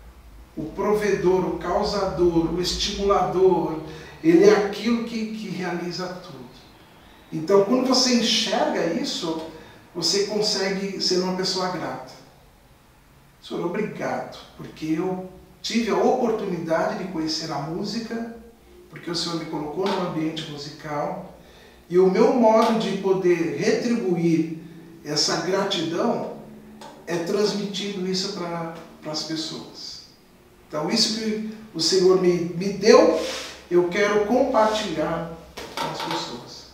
o provedor, o causador, o estimulador. Ele é aquilo que, que realiza tudo. Então, quando você enxerga isso, você consegue ser uma pessoa grata. Senhor, obrigado, porque eu tive a oportunidade de conhecer a música, porque o Senhor me colocou no ambiente musical, e o meu modo de poder retribuir essa gratidão é transmitindo isso para as pessoas. Então, isso que o Senhor me, me deu, eu quero compartilhar com as pessoas.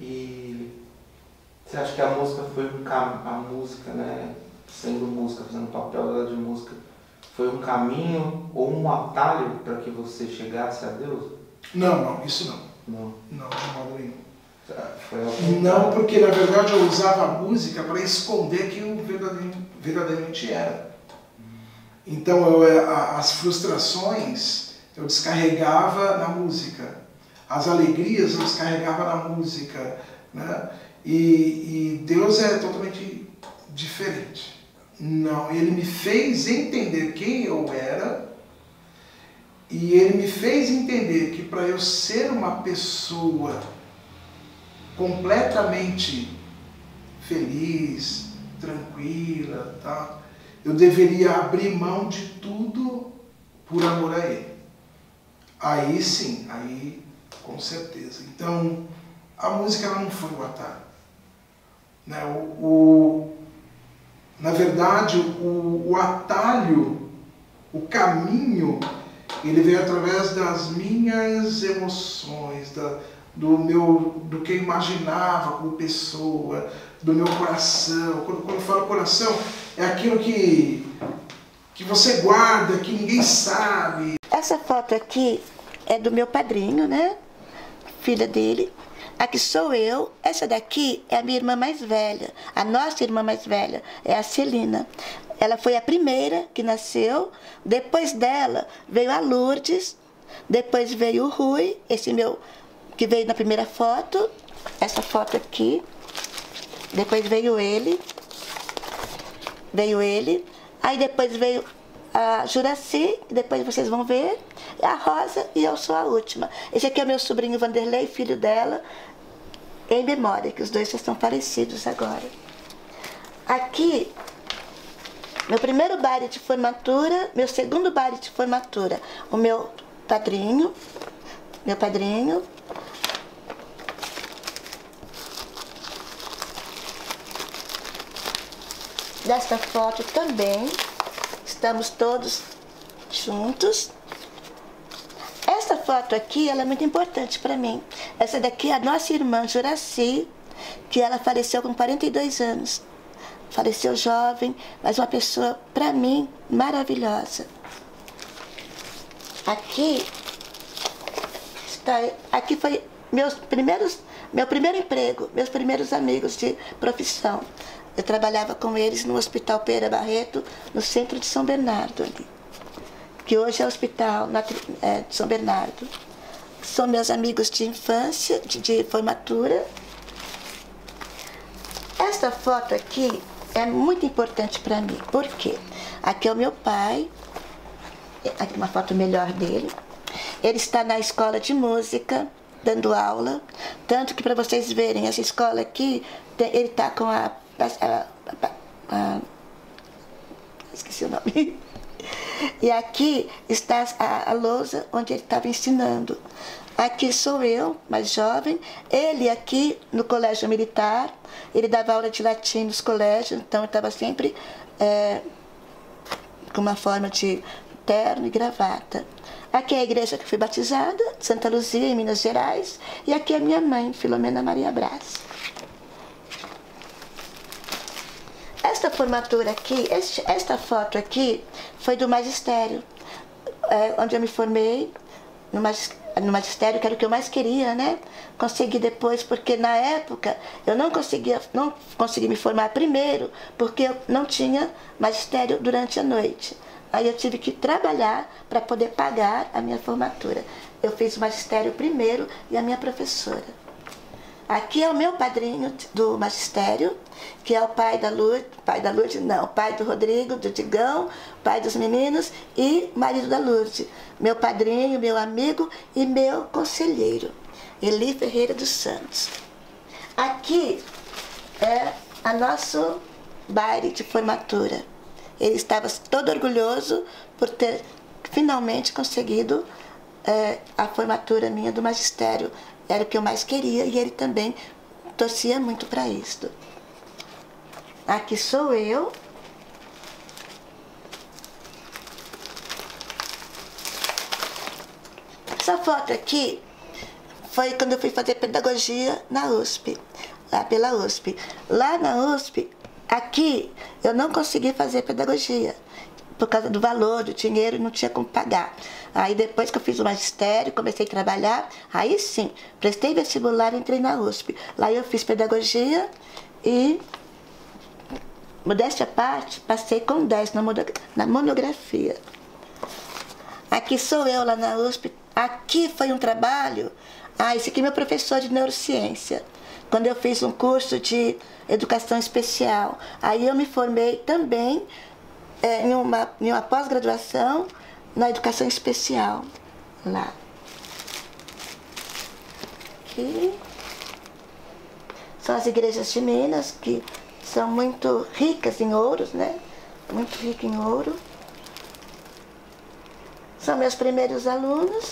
E você acha que a música foi um caminho, a música, né, sendo música, fazendo papel dela de música, foi um caminho ou um atalho para que você chegasse a Deus? Não, não, isso não. Não. Não, de modo nenhum. Foi não, porque na verdade eu usava a música para esconder quem eu verdadeiramente, verdadeiramente era. Então eu, as frustrações eu descarregava na música, as alegrias eu descarregava na música, né? E, e Deus é totalmente diferente. Não, Ele me fez entender quem eu era e Ele me fez entender que para eu ser uma pessoa completamente feliz, tranquila, tá? Eu deveria abrir mão de tudo por amor a Ele. Aí sim, aí com certeza. Então, a música ela não foi o atalho. Né? O, o, na verdade, o, o atalho, o caminho, ele veio através das minhas emoções, da, do, meu, do que eu imaginava como pessoa, do meu coração. Quando, quando eu falo coração, é aquilo que, que você guarda, que ninguém sabe. Essa foto aqui é do meu padrinho, né? Filha dele. Aqui sou eu. Essa daqui é a minha irmã mais velha. A nossa irmã mais velha é a Celina. Ela foi a primeira que nasceu. Depois dela veio a Lourdes. Depois veio o Rui, esse meu que veio na primeira foto. Essa foto aqui. Depois veio ele. Veio ele. Aí depois veio a Juraci, depois vocês vão ver, a Rosa, e eu sou a última. Esse aqui é o meu sobrinho Vanderlei, filho dela, em memória, que os dois já estão falecidos agora. Aqui, meu primeiro baile de formatura, meu segundo baile de formatura, o meu padrinho, meu padrinho. Desta foto também, estamos todos juntos. Essa foto aqui, ela é muito importante para mim. Essa daqui é a nossa irmã Juraci, que ela faleceu com quarenta e dois anos. Faleceu jovem, mas uma pessoa, para mim, maravilhosa. Aqui, está, aqui foi meus primeiros, meu primeiro emprego, meus primeiros amigos de profissão. Eu trabalhava com eles no Hospital Pereira Barreto, no centro de São Bernardo, ali, que hoje é o Hospital é, de São Bernardo. São meus amigos de infância, de, de formatura. Esta foto aqui é muito importante para mim. Por quê? Aqui é o meu pai, aqui uma foto melhor dele. Ele está na escola de música, dando aula. Tanto que, para vocês verem, essa escola aqui, ele está com a A, a, a, esqueci o nome. E aqui está a, a lousa onde ele estava ensinando. Aqui sou eu, mais jovem. Ele aqui no colégio militar. Ele dava aula de latim nos colégios, então eu estava sempre é, com uma forma de terno e gravata. Aqui é a igreja que fui batizada, Santa Luzia, em Minas Gerais. E aqui é minha mãe, Filomena Maria Brás. Esta formatura aqui, este, esta foto aqui, foi do magistério, é, onde eu me formei, no, magis, no magistério, que era o que eu mais queria, né? Consegui depois, porque na época eu não conseguia, não consegui me formar primeiro, porque eu não tinha magistério durante a noite. Aí eu tive que trabalhar para poder pagar a minha formatura. Eu fiz o magistério primeiro e a minha professora. Aqui é o meu padrinho do magistério, que é o pai da Lourdes, pai da Lourdes não, pai do Rodrigo, do Digão, pai dos meninos e marido da Lourdes. Meu padrinho, meu amigo e meu conselheiro, Eli Ferreira dos Santos. Aqui é a nosso baile de formatura. Ele estava todo orgulhoso por ter finalmente conseguido é, a formatura minha do magistério. Era o que eu mais queria e ele também torcia muito para isso. Aqui sou eu. Essa foto aqui foi quando eu fui fazer pedagogia na U S P, lá pela U S P. Lá na U S P, aqui eu não consegui fazer pedagogia, por causa do valor, do dinheiro, não tinha como pagar. Aí depois que eu fiz o magistério, comecei a trabalhar, aí sim, prestei vestibular e entrei na U S P. Lá eu fiz pedagogia e, modéstia à parte, passei com dez na monografia. Aqui sou eu lá na U S P. Aqui foi um trabalho, ah, esse aqui é meu professor de neurociência. Quando eu fiz um curso de educação especial, aí eu me formei também é, em uma, em uma pós-graduação na educação especial, lá. Aqui. são as igrejas de Minas, que são muito ricas em ouros, né? Muito ricas em ouro. São meus primeiros alunos.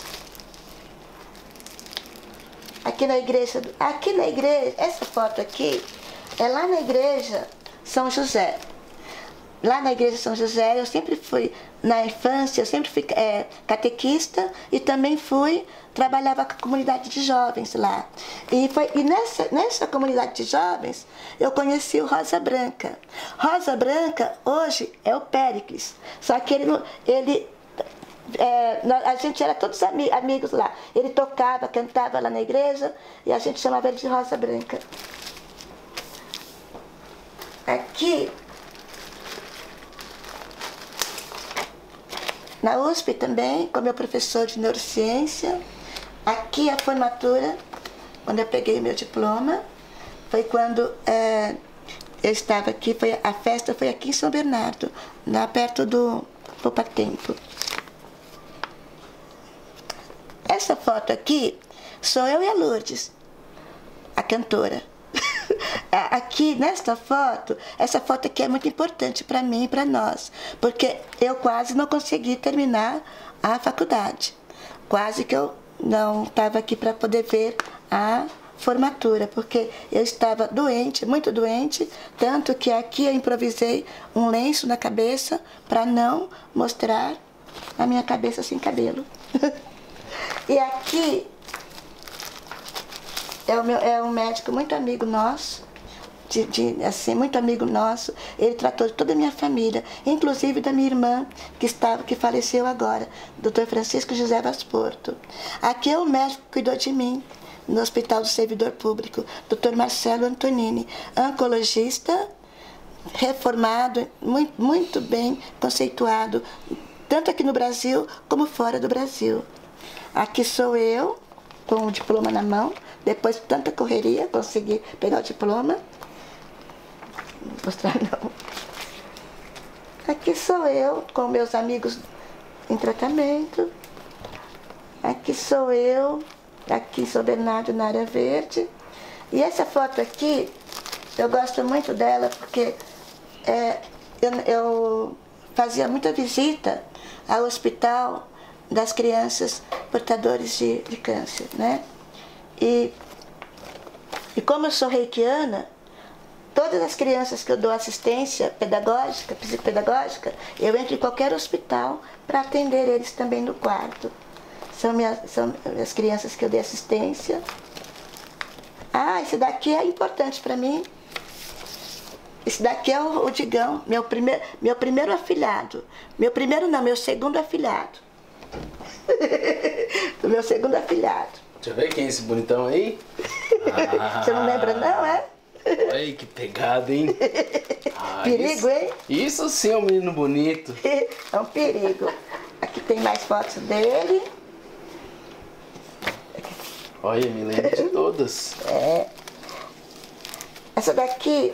Aqui na igreja, aqui na igreja, essa foto aqui, é lá na igreja São José. Lá na igreja São José, eu sempre fui, na infância, eu sempre fui é, catequista e também fui, trabalhava com a comunidade de jovens lá. E, foi, e nessa, nessa comunidade de jovens, eu conheci o Rosa Branca. Rosa Branca, hoje, é o Péricles. Só que ele, ele é, a gente era todos ami, amigos lá. Ele tocava, cantava lá na igreja e a gente chamava ele de Rosa Branca. Aqui, na U S P também, com meu professor de neurociência. Aqui a formatura, quando eu peguei meu diploma, foi quando é, eu estava aqui, foi, a festa foi aqui em São Bernardo, lá perto do Poupatempo. Essa foto aqui sou eu e a Lourdes, a cantora. Aqui, nesta foto, essa foto aqui é muito importante para mim e para nós, porque eu quase não consegui terminar a faculdade. Quase que eu não estava aqui para poder ver a formatura, porque eu estava doente, muito doente, tanto que aqui eu improvisei um lenço na cabeça para não mostrar a minha cabeça sem cabelo. E aqui é, o meu, é um médico muito amigo nosso, de, de, assim, muito amigo nosso. Ele tratou de toda a minha família, inclusive da minha irmã, que, estava, que faleceu agora, doutor Francisco José Vaz Porto. Aqui é o médico que cuidou de mim, no Hospital do Servidor Público, doutor Marcelo Antonini, oncologista, reformado, muito, muito bem conceituado, tanto aqui no Brasil como fora do Brasil. Aqui sou eu, com o diploma na mão, depois de tanta correria, consegui pegar o diploma. Não vou mostrar não. Aqui sou eu, com meus amigos em tratamento. Aqui sou eu, aqui sou Bernardo na área verde. E essa foto aqui, eu gosto muito dela porque é, eu, eu fazia muita visita ao hospital das crianças portadores de, de câncer, né? E, e como eu sou reikiana, todas as crianças que eu dou assistência pedagógica, psicopedagógica, eu entro em qualquer hospital para atender eles também no quarto. São, minha, são as crianças que eu dei assistência. Ah, esse daqui é importante para mim. Esse daqui é o, o Digão, meu primeiro, meu primeiro afilhado. Meu primeiro não, meu segundo afilhado. O meu segundo afilhado. Deixa eu ver quem é esse bonitão aí. Ah, você não lembra não, é? Olha que pegada, hein? Ah, perigo, isso, hein? Isso sim é um menino bonito. É um perigo. Aqui tem mais fotos dele. Olha, me lembro de todas. É. Essa daqui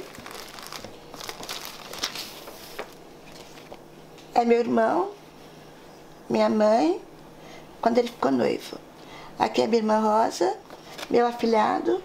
é meu irmão, minha mãe, quando ele ficou noivo. Aqui é minha irmã Rosa, meu afilhado.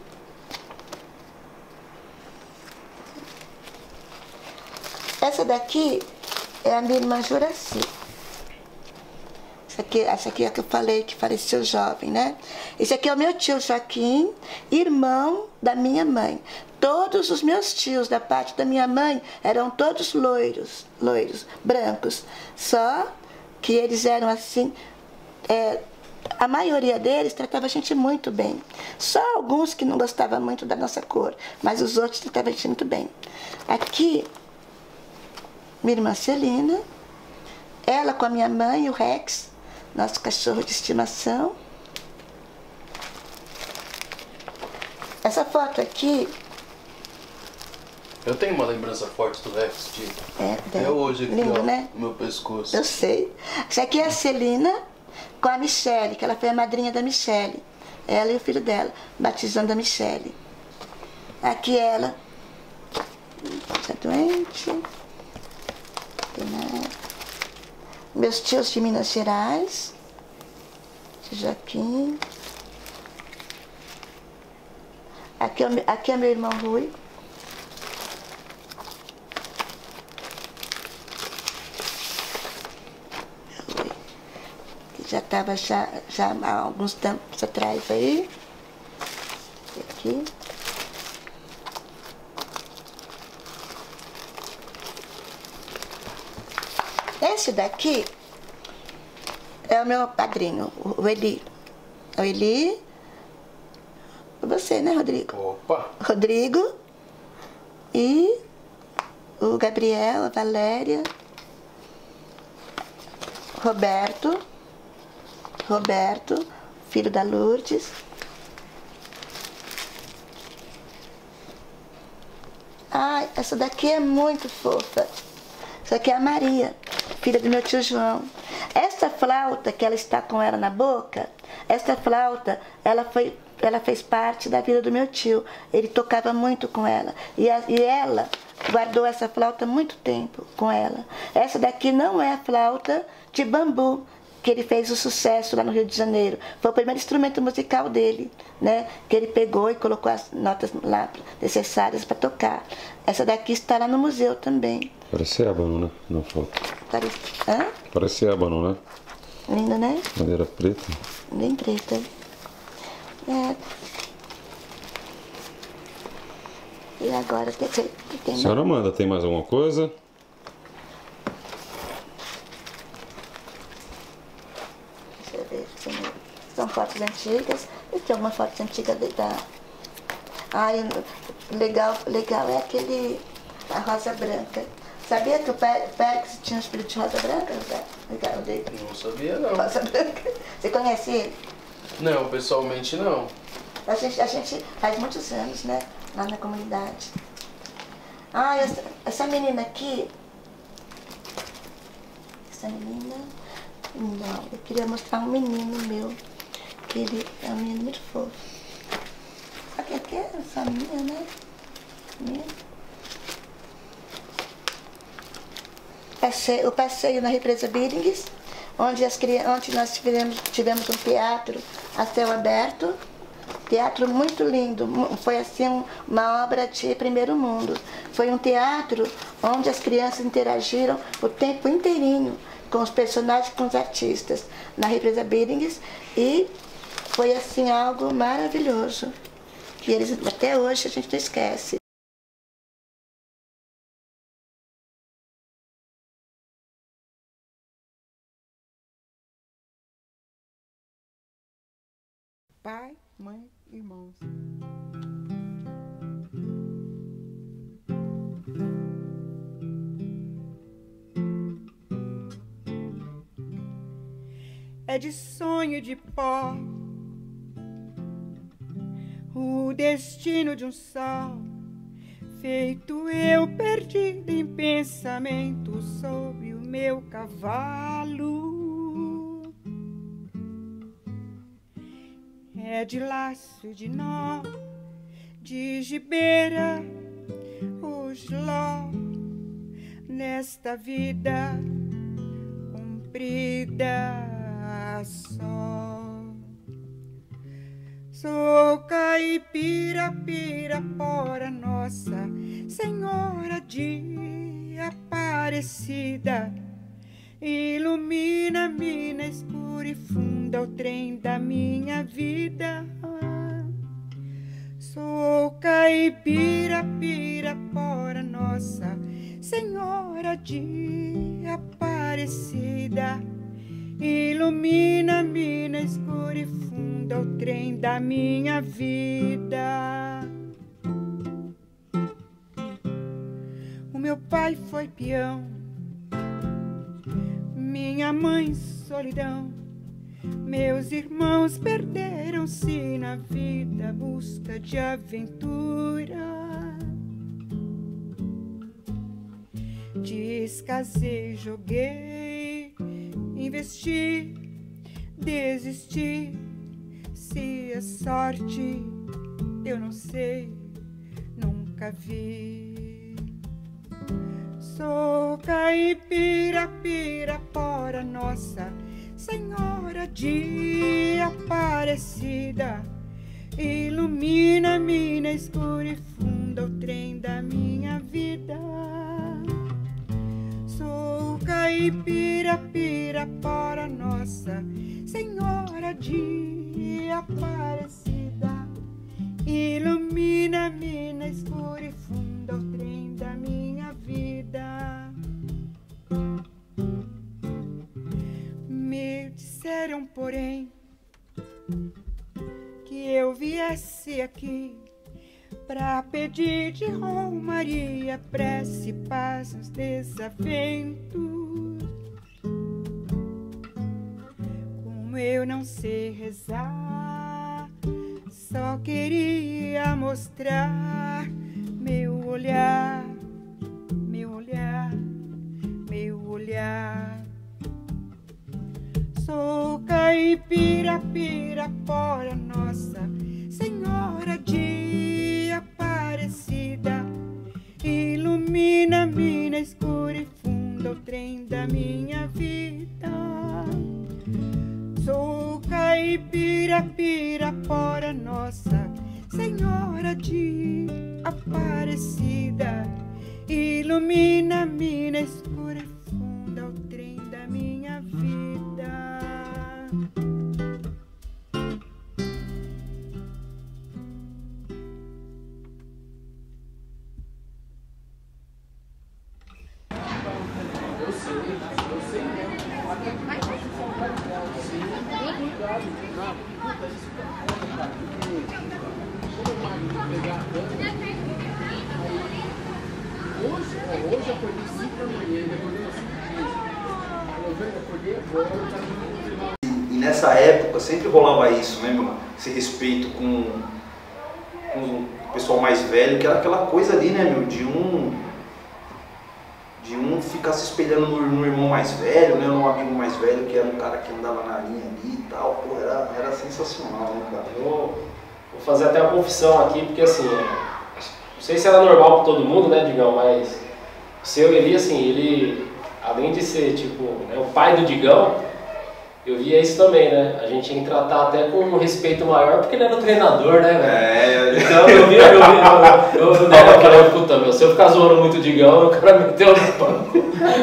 Essa daqui é a minha irmã Juraci. Essa aqui, essa aqui é a que eu falei que faleceu jovem, né? Esse aqui é o meu tio Joaquim, irmão da minha mãe. Todos os meus tios da parte da minha mãe eram todos loiros, loiros, brancos. Só que eles eram assim, é, a maioria deles tratava a gente muito bem. Só alguns que não gostavam muito da nossa cor, mas os outros tratavam a gente muito bem. Aqui, minha irmã Celina, ela com a minha mãe, o Rex, nosso cachorro de estimação. Essa foto aqui... Eu tenho uma lembrança forte do Rex, tio. É, Até hoje aqui, lindo, ó, né? no meu pescoço. Eu sei. Essa aqui é a Celina com a Michele, que ela foi a madrinha da Michele. Ela e o filho dela, batizando a Michele. Aqui ela, está doente. Meus tios de Minas Gerais, tio Joaquim. Aqui é, o- aqui é meu irmão Rui. Rui, que já estava já, já há alguns tempos atrás aí. Aqui. Esse daqui é o meu padrinho, o Eli. O Eli. Você, né, Rodrigo? Opa! Rodrigo. E o Gabriel, a Valéria. Roberto. Roberto, filho da Lourdes. Ai, essa daqui é muito fofa. Essa aqui é a Maria, filha do meu tio João. Esta flauta que ela está com ela na boca, esta flauta, ela, foi, ela fez parte da vida do meu tio. Ele tocava muito com ela. E, a, e ela guardou essa flauta muito tempo com ela. Essa daqui não é a flauta de bambu, que ele fez o sucesso lá no Rio de Janeiro. Foi o primeiro instrumento musical dele, né? Que ele pegou e colocou as notas lá necessárias para tocar. Essa daqui está lá no museu também. Parece ébano, né? Na foto. Parece, hã? Parece ébano, né? Lindo, né? Madeira preta. Bem preta. É. E agora, o que, que, que tem? Senhora Amanda, tem mais alguma coisa? Deixa eu ver. Tem- São fotos antigas. E tem algumas fotos antigas de- da... Ai, legal, legal é aquele... A rosa branca. Sabia que o Pé- Pérez tinha um espírito de rosa branca? Legal, dele. Não sabia, não. Rosa branca. Você conhece ele? Não, pessoalmente não. A gente, a gente faz muitos anos, né? Lá na comunidade. Ah, essa, essa menina aqui. Essa menina. Não, eu queria mostrar um menino meu. Que ele é um menino muito fofo. Aqui, aqui é essa minha, né? Minha. Passeio, o passeio na represa Billings, onde, as, cri- onde nós tivemos, tivemos um teatro a céu aberto. Teatro muito lindo, mu- foi assim um- uma obra de primeiro mundo. Foi um teatro onde as crianças interagiram o tempo inteirinho com os personagens, com os artistas, na represa Billings, e foi assim algo maravilhoso, que eles até hoje a gente não esquece. Pai, mãe, irmãos. É de sonho de pó o destino de um sol, feito eu perdido em pensamento sobre o meu cavalo. É de laço e de nó, de gibeira, o giló, nesta vida comprida só. Sou caipira, pirapora, Nossa Senhora de Aparecida, ilumina mina escura e funda o trem da minha vida. Sou caipira, pirapora, Nossa Senhora de Aparecida, ilumina mina escura e funda o trem da minha vida. O meu pai foi peão, minha mãe solidão, meus irmãos perderam-se na vida, busca de aventura. Descasei, joguei, investi, desisti. Se é sorte, eu não sei, nunca vi. Sou caipira, pirapora, Nossa Senhora de Aparecida, ilumina-me na escura e funda o trem da minha vida. Sou caipira, pirapora, Nossa Senhora de Aparecida, ilumina-me na escura e funda o trem da minha vida. Me disseram, porém, que eu viesse aqui pra pedir de romaria, prece, paz nos desaventos. Como eu não sei rezar, só queria mostrar meu olhar, meu olhar, meu olhar. Sou caipira, pirapora, Nossa Senhora de Aparecida, ilumina-me na escura e funda o trem da minha vida. Sou caipira, pirapora, Nossa Senhora de Aparecida, ilumina-me na escura e funda o trem da minha vida. Hoje, hoje eu acordei cinco da manhã, eu acordei às cinco e quinze. Eu acordei agora, eu tava... E nessa época sempre rolava isso, né, meu? Esse respeito com, com o pessoal mais velho, que era aquela coisa ali, né, meu? De um, de um ficar se espelhando no, no irmão mais velho, né? No amigo mais velho, que era um cara que andava na linha ali e tal. Pô, era, era sensacional, né, cara? Eu vou fazer até uma confissão aqui, porque assim, não sei se era normal para todo mundo, né, Digão, mas o seu Eli, assim, ele, além de ser, tipo, né, o pai do Digão, eu via isso também, né? A gente tinha que tratar até com um respeito maior, porque ele era o treinador, né, velho? É, então eu via, eu via, eu, eu, eu dava aquela puta, meu, se eu ficar zoando muito o Digão, o cara meteu no banco.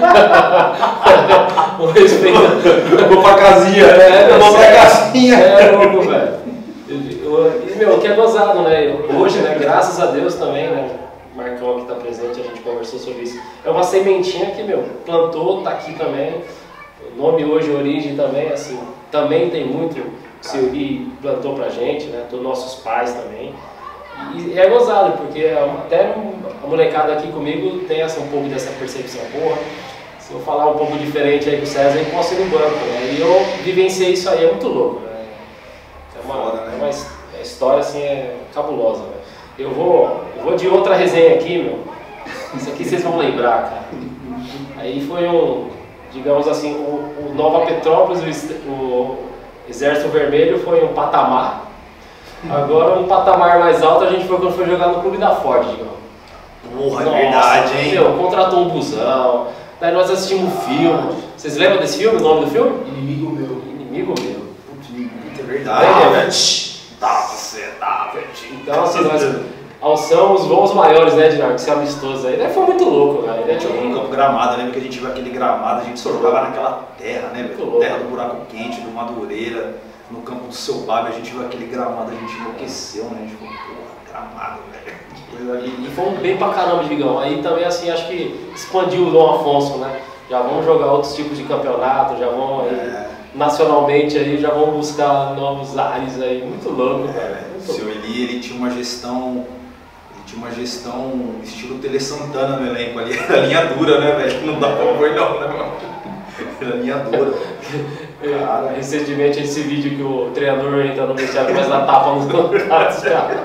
O respeito. Vou pra casinha, é, vou pra casinha. É louco, velho. E, meu, que é gozado, né? Hoje, né, graças a Deus também, né? O Marcão que está presente, a gente conversou sobre isso. É uma sementinha que, meu, plantou, tá aqui também. O nome hoje, Origem também, assim, também tem muito. O seu Gui plantou pra gente, né? Todos nossos pais também. E é gozado, porque até a molecada aqui comigo tem essa, um pouco dessa percepção. Porra, se eu falar um pouco diferente aí com o César, eu posso ir no banco, né? E eu vivenciei isso aí, é muito louco, né? É uma, Foda, né? é uma a história, assim, é cabulosa, né? Eu vou, eu vou de outra resenha aqui, meu. Isso aqui vocês vão lembrar, cara. Aí foi um, digamos assim, o, o Nova Petrópolis, o, o Exército Vermelho foi um patamar. Agora um patamar mais alto a gente foi quando foi jogar no Clube da Ford, digamos. Porra, é verdade, hein? Meu, contratou um busão, daí nós assistimos um filme. Vocês lembram desse filme, o nome do filme? Inimigo meu. Inimigo Meu. Putz, é verdade, É, velho. Tá, você tá, velho. Então assim, nós alçamos voos maiores, né, Dinar, que ser amistoso aí. Daí foi muito louco, velho. Né? Tinha um campo gramado, lembra que a gente viu aquele gramado, a gente só jogava naquela terra, né, velho? Terra do buraco quente, do Madureira, no campo do seu Bábio, a gente viu aquele gramado, a gente enlouqueceu, né? A gente falou, porra, gramado, velho. E, e fomos bem pra caramba, Digão. Aí também, assim, acho que expandiu o Dom Afonso, né? Já vamos jogar outros tipos de campeonato, já vão aí, É. nacionalmente aí, já vão buscar novos ares aí. Muito louco, É, velho. velho. O Muito seu Eli, ele tinha uma gestão, ele tinha uma gestão estilo Tele Santana no elenco ali, era linha dura, né, velho? Não dá pra pôr não, né, mano? Era linha dura. Cara. Recentemente esse vídeo que o treinador entra no vestiário e começa a dar tapa nos contatos, cara.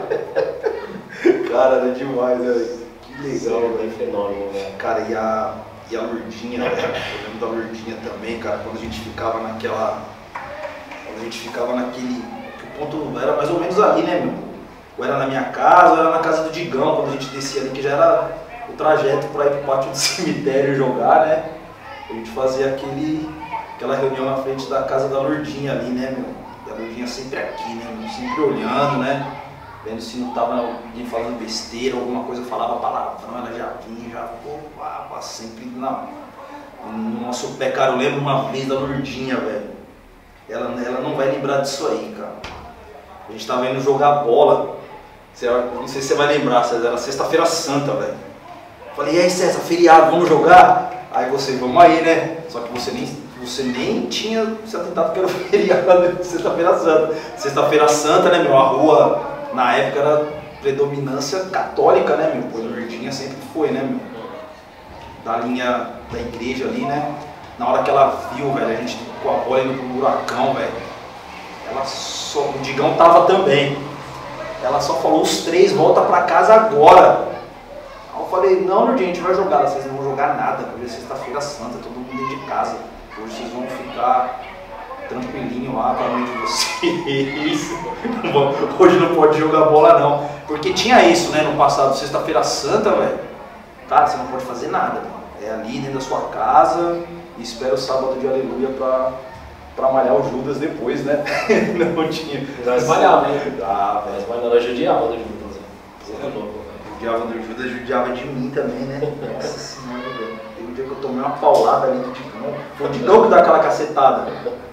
Cara, era demais, velho. Que legal, É velho. fenômeno, velho. Cara, e a, e a Lourdinha, né? Eu lembro da Lourdinha também, cara, quando a gente ficava naquela. Quando a gente ficava naquele. Que o ponto era mais ou menos ali, né, meu? Ou era na minha casa, ou era na casa do Digão, quando a gente descia ali, que já era o trajeto pra ir pro pátio do cemitério jogar, né? A gente fazia aquele, aquela reunião na frente da casa da Lourdinha ali, né, meu? E a Lourdinha sempre aqui, né? Sempre olhando, né? Vendo se não tava alguém falando besteira, alguma coisa, falava palavrão, ela já vinha, já, opa, sempre na, no nosso pé, cara. Eu lembro uma vez da Lourdinha, velho. Ela, ela não vai lembrar disso aí, cara. A gente tava indo jogar bola. Você, não sei se você vai lembrar, César, era sexta-feira santa, velho. Falei, e aí, César, feriado, vamos jogar? Aí você, vamos aí, né? Só que você nem, você nem tinha se atentado que era feriado de sexta-feira santa. Sexta-feira santa, né, meu? A rua, na época, era predominância católica, né, meu? Pô, a Lourdinha sempre foi, né, meu? Da linha da igreja ali, né? Na hora que ela viu, velho, a gente com a bola indo pro buracão, velho. Ela só, o Digão tava também. Ela só falou, os três, volta pra casa agora. Aí eu falei, não, Lourdinha, a gente vai jogar. Vocês não vão jogar nada, hoje é sexta-feira santa, todo mundo dentro de casa. Hoje vocês vão ficar tranquilinho lá pra mãe de vocês. Hoje não pode jogar bola não. Porque tinha isso, né, no passado, sexta-feira santa, velho. Cara, você não pode fazer nada, mano. É ali dentro da sua casa e espera o sábado de aleluia pra... pra malhar o Judas depois, né? Não tinha. Nós malhava, hein? Ah, velho. Nós malhava, nós judiava do Judas. Você é louco, velho. Judiava do Judas, judiava de mim também, né? Nossa senhora, velho. Teve um dia que eu tomei uma paulada ali do Digão. Foi o Digão que dá aquela cacetada.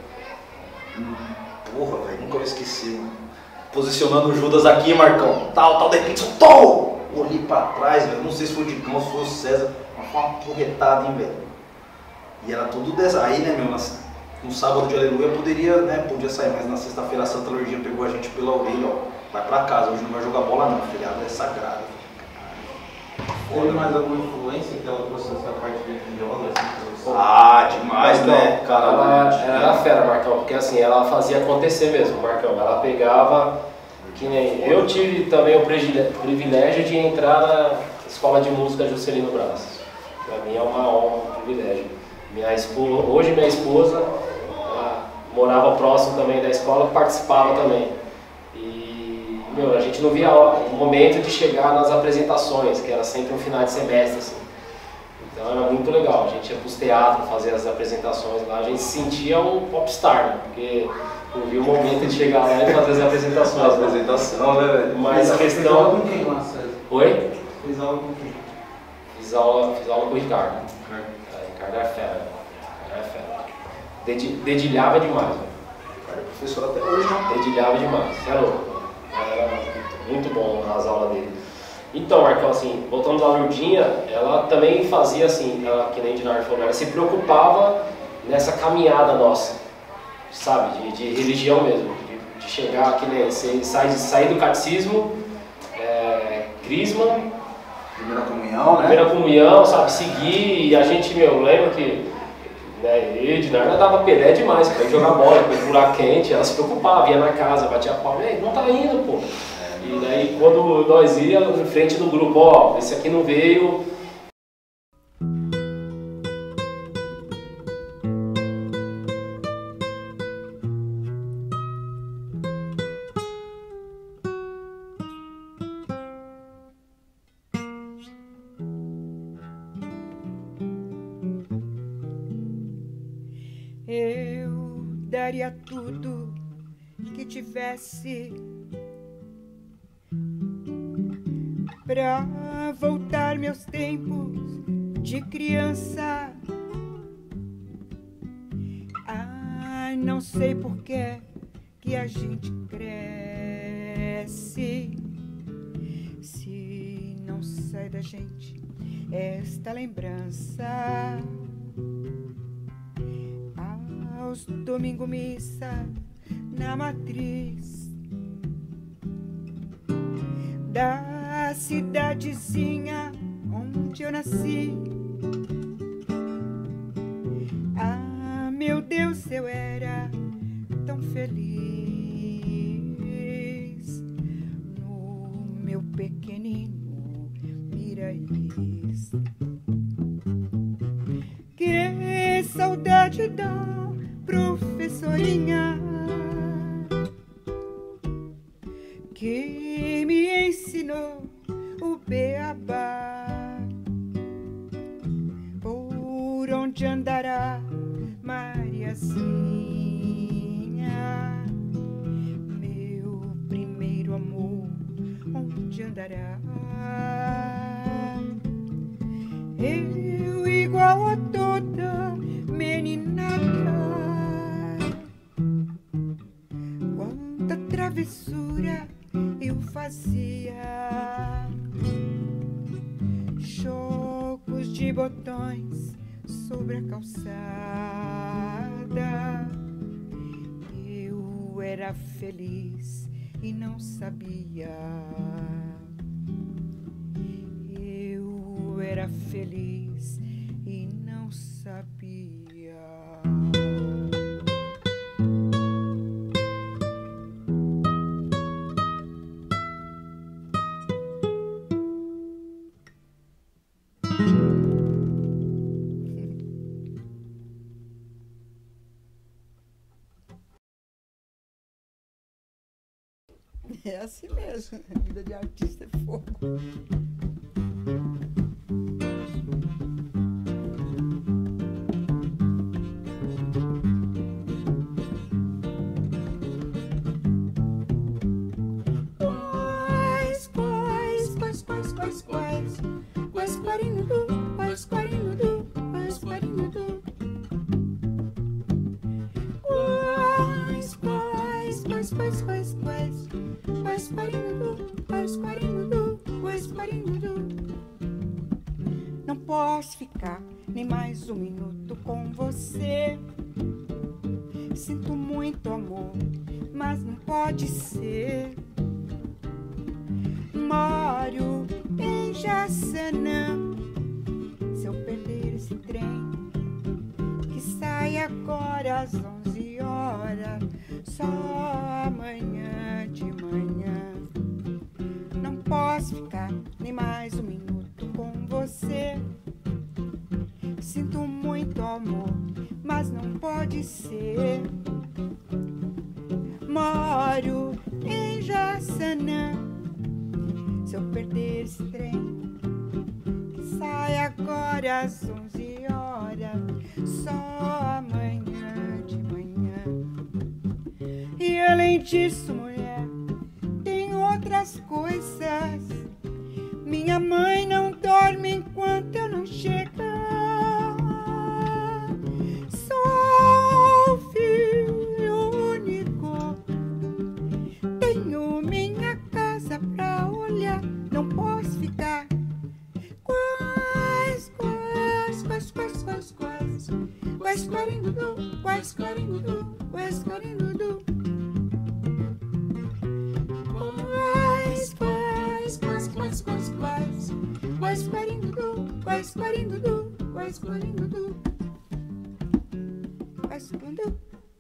Porra, velho, nunca vou esquecer, mano. Posicionando o Judas aqui, Marcão. Tal, tal, de repente, soltou! Olhei pra trás, velho. Não sei se foi o Digão, se foi o César. Mas foi uma porretada, hein, velho. E era tudo dessa. Aí, né, meu? No sábado de aleluia poderia, né, podia sair, mas na sexta-feira a Santa Lourdinha pegou a gente pela orelha, ó, vai pra casa, hoje não vai jogar bola não, feriado é sagrado. Teve mais alguma influência que ela trouxe nessa parte de viola? Assim, ah, demais, Marcão, né, cara? Ela, ela era fera, Marcão, porque assim, ela fazia acontecer mesmo, Marcão, ela pegava, que nem, eu tive também o privilégio de entrar na escola de música Juscelino Braz, pra mim é uma honra, um privilégio. Minha esposa, hoje minha esposa, ela morava próximo também da escola, participava também. E, meu, a gente não via o momento de chegar nas apresentações, que era sempre um final de semestre, assim. Então era muito legal, a gente ia para os teatros fazer as apresentações lá, a gente se sentia um popstar, né? Porque não via o momento de chegar lá e fazer as apresentações. A apresentação, né, velho? Mas a questão... Fiz aula com quem lá, César? Oi? Fiz aula com quem? Fiz aula, fiz aula com o Ricardo. Ricardo é fera, é fera. Dedi, dedilhava demais, velho. Ricardo é professor até hoje, né? Dedilhava demais, é louco. Era muito bom as aulas dele. Então, Marcão, assim, voltando à Lourdinha, ela também fazia assim, ela, que nem Dinar falou, ela se preocupava nessa caminhada nossa, sabe, de, de religião mesmo, de, de chegar, que nem, você sai, sair do catecismo, é, crisma, primeira comunhão, né? Primeira comunhão, sabe, seguir, e a gente, meu, lembra que, né, eu e Dinar dava pelé demais, pra ir jogar bola, pra ir buraco quente, ela se preocupava, ia na casa, batia a palma, ei, não tá indo, pô. E daí quando nós íamos em frente do grupo, ó, esse aqui não veio. Eu daria tudo que tivesse pra voltar meus tempos de criança. Ai, não sei por que que a gente cresce se não sai da gente esta lembrança. Aos domingo missa na matriz da cidadezinha onde eu nasci. Ah, meu Deus, eu era tão feliz no meu pequenino Miraís. Que saudade da professorinha que me ensinou o beabá. Por onde andará Mariazinha? onde andará? Eu igual a toda meninada, quanta travessura eu fazia, chocos de botões sobre a calçada. Eu era feliz e não sabia. Eu era feliz e não sabia. É assim mesmo, a vida de artista é fogo. Quais, quais, quais, quais, quais, quais, quais, quarinudu, quais, quarinudu, quais, quarinudu. Quais, quais, quais, quais, quais, quais. Quais quarinudu, quais quarinudu, quais quarinudu. Não posso ficar nem mais um minuto com você. Sinto muito amor, mas não pode ser. Moro em Jaçanã. Se eu perder esse trem que sai agora às onze horas, só amanhã de manhã. Não posso ficar nem mais um minuto com você. Sinto muito amor, mas não pode ser. Moro em Jaçanã. Se eu perder esse trem que sai agora às onze horas, só amanhã de manhã. E além disso, mulher, tem outras coisas. Minha mãe não dorme enquanto eu não chegar. Sou filho único, tenho minha casa pra olhar. Não posso ficar. Quais, quais, quais, quais, quais, quais, quais, quarinudu, quais, quarinudu, quais, quarinudu. Quais, quais, quais, quais, quais, quais, quais, quarinudu, quais, quarinudu, quais, quarinudu, quais, quarinudu.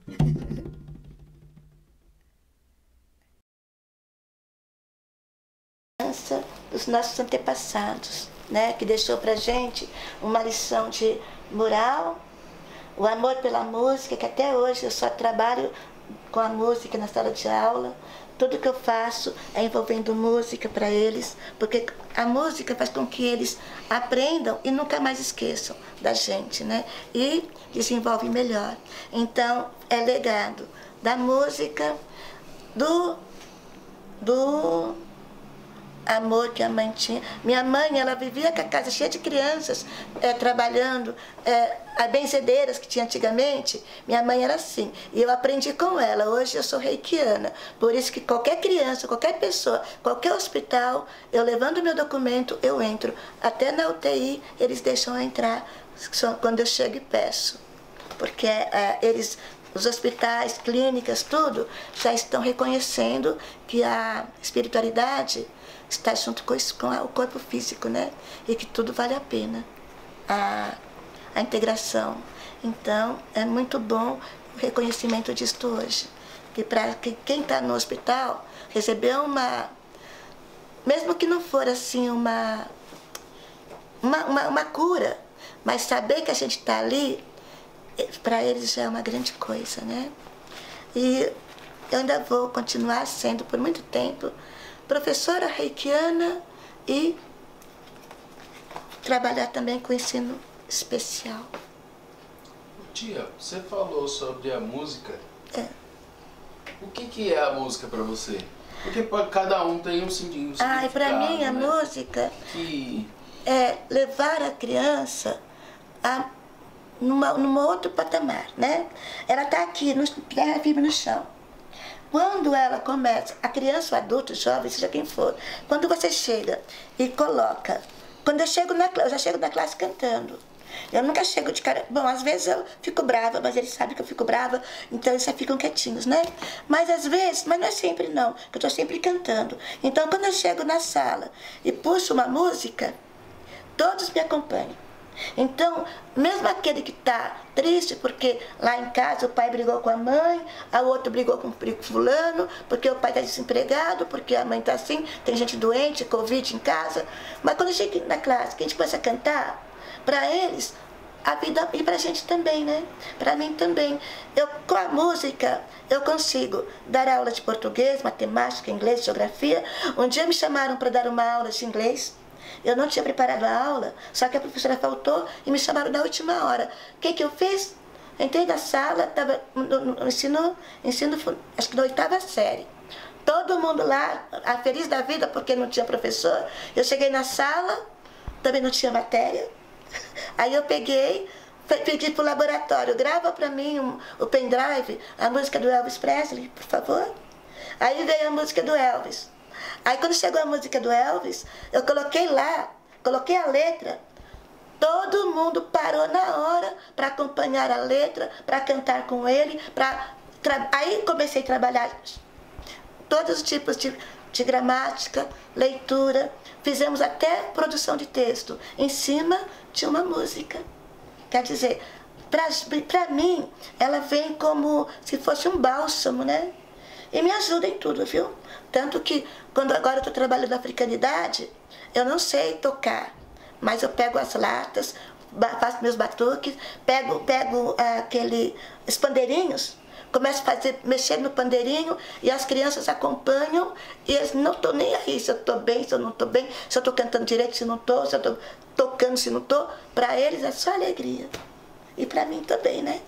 Dos nossos antepassados, né, que deixou pra gente uma lição de moral, o amor pela música, que até hoje eu só trabalho com a música na sala de aula. Tudo que eu faço é envolvendo música para eles, porque a música faz com que eles aprendam e nunca mais esqueçam da gente, né? E desenvolvem melhor. Então, é legado da música, do, do amor que a mãe tinha. Minha mãe, ela vivia com a casa cheia de crianças, é, trabalhando, é, as benzedeiras que tinha antigamente. Minha mãe era assim, e eu aprendi com ela. Hoje eu sou reikiana, por isso que qualquer criança, qualquer pessoa, qualquer hospital, eu levando meu documento, eu entro. Até na U T I, eles deixam eu entrar quando eu chego e peço, porque é, eles... Os hospitais, clínicas, tudo, já estão reconhecendo que a espiritualidade está junto com, isso, com o corpo físico, né? E que tudo vale a pena, a, a integração. Então, é muito bom o reconhecimento disto hoje. Que para que quem está no hospital receber uma... Mesmo que não for assim uma, uma, uma, uma cura, mas saber que a gente está ali, para eles já é uma grande coisa, né? E eu ainda vou continuar sendo, por muito tempo, professora reikiana e trabalhar também com ensino especial. Tia, você falou sobre a música. É. O que, que é a música para você? Porque pra cada um tem um sentido. Um Ai, pra mim a né? música que... é levar a criança a numa, numa outro patamar, né? Ela tá aqui, no, terra firme no chão. Quando ela começa, a criança, o adulto, o jovem, seja quem for, quando você chega e coloca, quando eu chego na classe, eu já chego na classe cantando. Eu nunca chego de cara... Bom, às vezes eu fico brava, mas eles sabem que eu fico brava, então eles só ficam quietinhos, né? Mas às vezes, mas não é sempre não, que eu estou sempre cantando. Então quando eu chego na sala e puxo uma música, todos me acompanham. Então, mesmo aquele que está triste porque lá em casa o pai brigou com a mãe, a outro brigou com o fulano, porque o pai está desempregado, porque a mãe está assim, tem gente doente, Covid em casa. Mas quando eu chego na classe, que a gente começa a cantar, para eles, a vida, e para a gente também, né? Para mim também. Eu, com a música, eu consigo dar aula de português, matemática, inglês, geografia. Um dia me chamaram para dar uma aula de inglês. Eu não tinha preparado a aula, só que a professora faltou e me chamaram na última hora. O que que eu fiz? Entrei na sala, estava no, no ensino, ensino, acho que na oitava série. Todo mundo lá, feliz da vida porque não tinha professor. Eu cheguei na sala, também não tinha matéria. Aí eu peguei, pedi para o laboratório, grava para mim um, o pendrive, a música do Elvis Presley, por favor. Aí veio a música do Elvis. Aí quando chegou a música do Elvis, eu coloquei lá, coloquei a letra, todo mundo parou na hora para acompanhar a letra, para cantar com ele, pra, tra... aí comecei a trabalhar todos os tipos de, de gramática, leitura, fizemos até produção de texto em cima de uma música. Quer dizer, para mim, ela vem como se fosse um bálsamo, né? E me ajuda em tudo, viu? Tanto que, quando agora eu estou trabalhando na africanidade, eu não sei tocar, mas eu pego as latas, faço meus batuques, pego, pego aquele, os pandeirinhos, começo a fazer, mexer no pandeirinho e as crianças acompanham e eles não estão nem aí se eu estou bem, se eu não estou bem, se eu estou cantando direito, se não estou, se eu estou tocando, se não estou. Para eles é só alegria. E para mim também, né?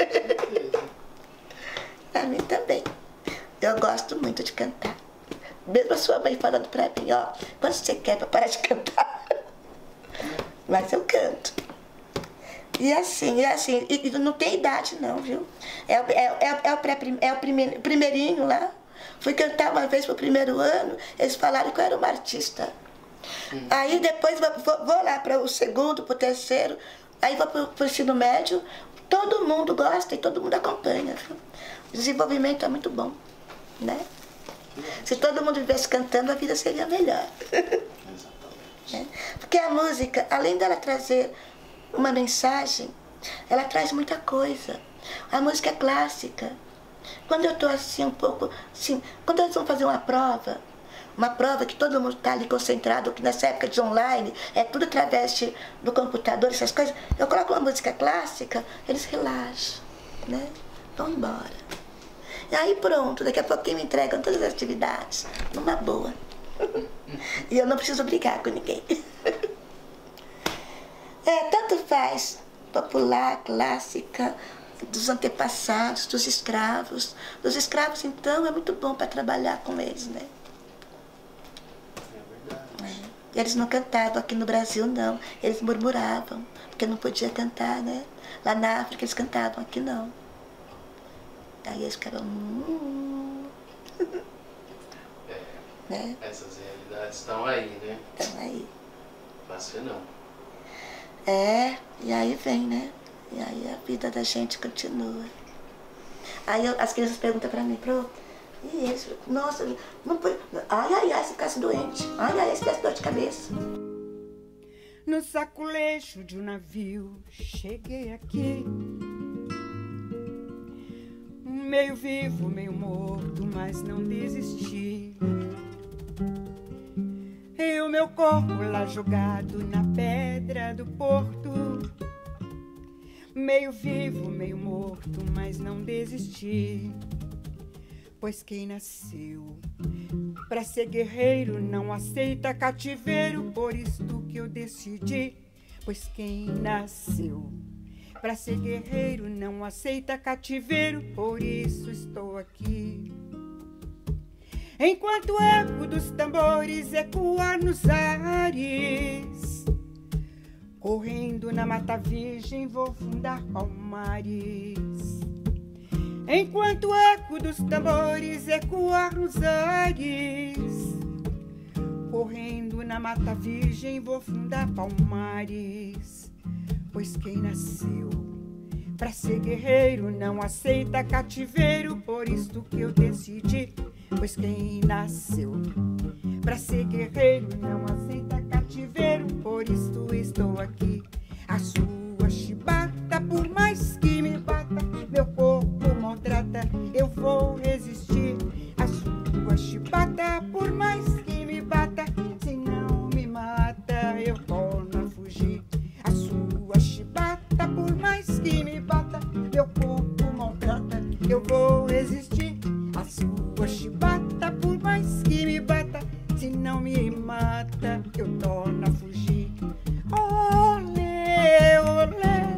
Para mim também. Eu gosto muito de cantar. Mesmo a sua mãe falando pra mim, ó, quando você quer pra parar de cantar? Mas eu canto. E assim, e assim, e não tem idade não, viu? É, é, é, é, o, pré, é o primeir, primeirinho lá. Fui cantar uma vez pro primeiro ano, eles falaram que eu era uma artista. Hum. Aí depois vou, vou lá para o segundo, pro terceiro, aí vou pro, pro ensino médio, todo mundo gosta e todo mundo acompanha. Viu? O desenvolvimento é muito bom, né? Se todo mundo vivesse cantando, a vida seria melhor. Exatamente. Porque a música, além dela trazer uma mensagem, ela traz muita coisa. A música é clássica. Quando eu estou assim um pouco, assim, quando eles vão fazer uma prova, uma prova que todo mundo está ali concentrado, que nessa época de online, é tudo através de, do computador, essas coisas, eu coloco uma música clássica, eles relaxam, né? Vão embora. E aí pronto, daqui a pouquinho me entregam todas as atividades, numa boa. E eu não preciso brigar com ninguém. É, tanto faz, popular, clássica, dos antepassados, dos escravos. Dos escravos, então, é muito bom para trabalhar com eles, né? É verdade. É. Eles não cantavam aqui no Brasil, não. Eles murmuravam, porque não podia cantar, né? Lá na África eles cantavam, aqui não. Aí eles ficavam... Hum. É, né? Essas realidades estão aí, né? Estão aí. Fácil não. É, e aí vem, né? E aí a vida da gente continua. Aí eu, as crianças perguntam pra mim, pro, e isso? Nossa, não pode... Ai, ai, ai, se ficasse doente. Ai, ai, se tivesse dor de cabeça. No saculejo de um navio, cheguei aqui. Meio vivo, meio morto, mas não desisti. E o meu corpo lá jogado na pedra do porto. Meio vivo, meio morto, mas não desisti. Pois quem nasceu pra ser guerreiro não aceita cativeiro. Por isto que eu decidi. Pois quem nasceu pra ser guerreiro não aceita cativeiro, por isso estou aqui. enquanto o eco dos tambores ecoar nos ares. Correndo na mata virgem vou fundar palmares, enquanto o eco dos tambores ecoar nos ares. Correndo na mata virgem vou fundar palmares, pois quem nasceu pra ser guerreiro não aceita cativeiro, por isto que eu decidi. Pois quem nasceu pra ser guerreiro não aceita cativeiro, por isto estou aqui. A sua chibata, por mais que me bata, meu corpo maltrata, eu vou resistir. A sua chibata, por mais que me bata, se não me mata, eu torno a fugir. A sua chibata, por mais que me bata, meu corpo maltrata, eu vou resistir. A sua chibata, por mais que me bata, se não me mata, eu torno a fugir. Olê, olê,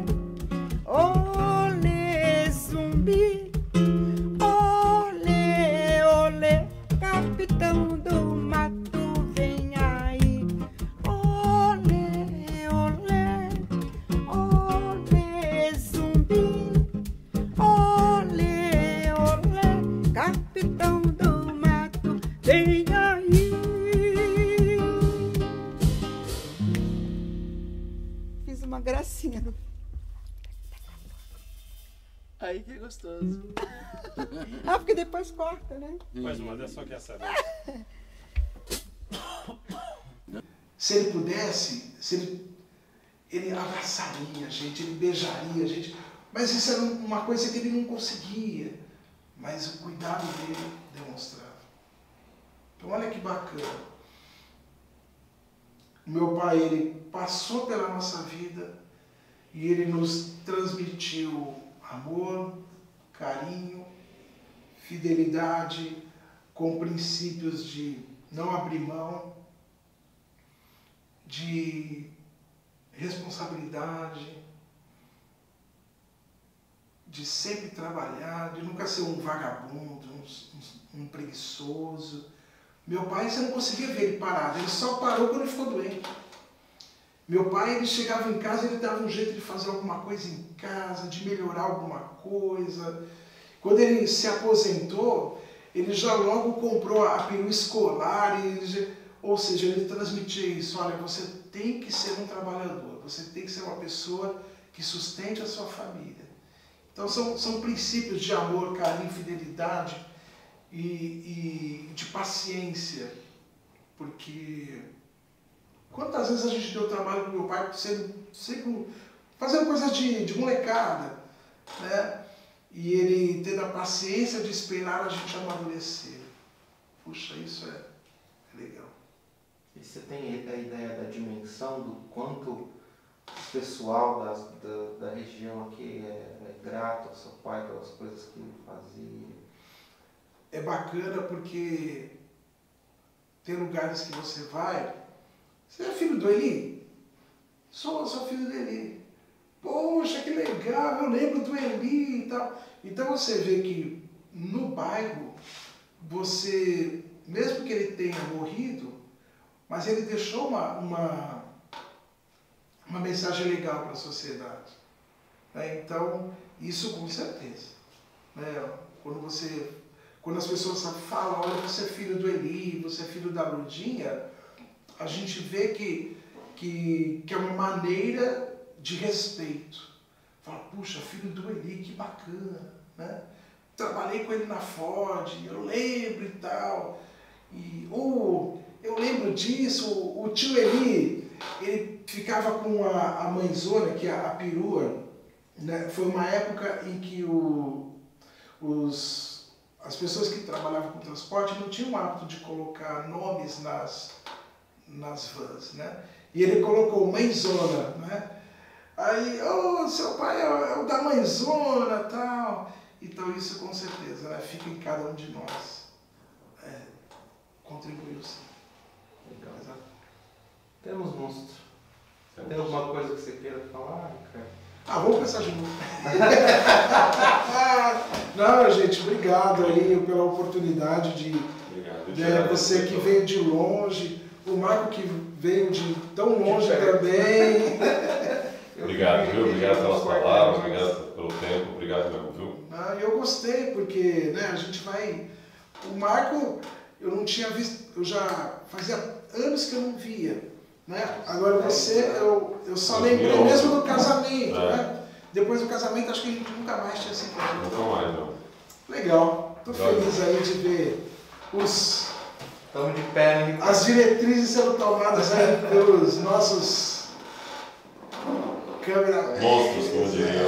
olê, zumbi. Olê, olê, capitão do mato, vem aí. Olê, olê, olê, zumbi. Olê, olê, capitão do mato, vem aí. Fiz uma gracinha no... Aí que é gostoso. Ah, porque depois corta, né? Mais uma dessa, só quer saber. Se ele pudesse, se ele, ele abraçaria a gente, ele beijaria a gente. Mas isso era uma coisa que ele não conseguia. Mas o cuidado dele demonstrava. Então olha que bacana. O meu pai, ele passou pela nossa vida e ele nos transmitiu amor, carinho, fidelidade, com princípios de não abrir mão, de responsabilidade, de sempre trabalhar, de nunca ser um vagabundo, um, um, um preguiçoso. Meu pai, você não conseguia ver ele parado, ele só parou quando ele ficou doente. Meu pai, ele chegava em casa, ele dava um jeito de fazer alguma coisa em casa, de melhorar alguma coisa. Quando ele se aposentou, ele já logo comprou a perua escolar, ele já, ou seja, ele transmitia isso. Olha, você tem que ser um trabalhador, você tem que ser uma pessoa que sustente a sua família. Então são, são princípios de amor, carinho, fidelidade e, e de paciência, porque quantas vezes a gente deu trabalho para o meu pai sendo, sempre fazendo coisas de, de molecada, né? E ele tendo a paciência de esperar a gente amadurecer. Puxa, isso é, é legal. E você tem a ideia da dimensão do quanto o pessoal das, da, da região aqui é, é grato ao seu pai pelas coisas que ele fazia? É bacana porque tem lugares que você vai. Você é filho do Eli? Sou, sou filho do Eli. Poxa, que legal, eu lembro do Eli e tal. Então você vê que no bairro, você, mesmo que ele tenha morrido, mas ele deixou uma, uma, uma mensagem legal para a sociedade. Né? Então, isso com certeza. Né? Quando, você, quando as pessoas falam, olha, você é filho do Eli, você é filho da Lurdinha, a gente vê que, que, que é uma maneira de respeito. Fala, puxa, filho do Eli, que bacana, né? Trabalhei com ele na Ford, eu lembro e tal. E, ou, eu lembro disso, o, o tio Eli, ele ficava com a, a mãezona, que é a, a perua, né? Foi uma época em que o, os, as pessoas que trabalhavam com transporte não tinham o hábito de colocar nomes nas, nas vans, né? E ele colocou mãezona, né? Aí, oh, seu pai é, é o da mãezona e tal. Então isso com certeza, né? Fica em cada um de nós. É, contribuiu sim. Legal. Exato. Temos monstro. Tem alguma coisa que você queira falar, Ricardo? Ah, vamos pensar de novo. Não, gente, obrigado aí pela oportunidade de, Né? Você que veio de longe, o Marco que veio de tão longe também. Obrigado, viu? Obrigado pelas palavras, obrigado pelo tempo, obrigado mesmo, viu? Ah, eu gostei, porque né, a gente vai... O Marco, eu não tinha visto, eu já fazia anos que eu não via. Né? Agora você, eu, eu só lembrei mesmo do casamento. É. Né? Depois do casamento, acho que a gente nunca mais tinha se encontrado. Nunca mais, não. Legal. Estou feliz aí de ver os... Estamos de pé, né? As diretrizes sendo tomadas aí pelos nossos câmera... Monstros, como diriam.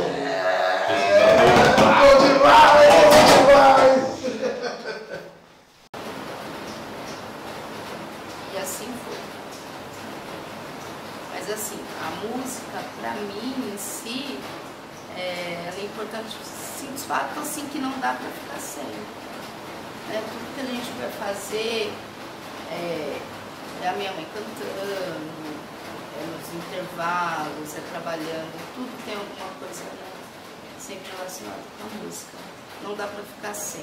Bom demais, bom demais! E assim foi. Mas assim, a música, pra mim em si, é, ela é importante, sim, os fatos assim que não dá pra ficar sem. Né? Tudo que a gente vai fazer é, é a minha mãe cantando, é nos intervalos, é trabalhando, tudo tem alguma coisa, né, sempre relacionada com a música. Não dá pra ficar sem.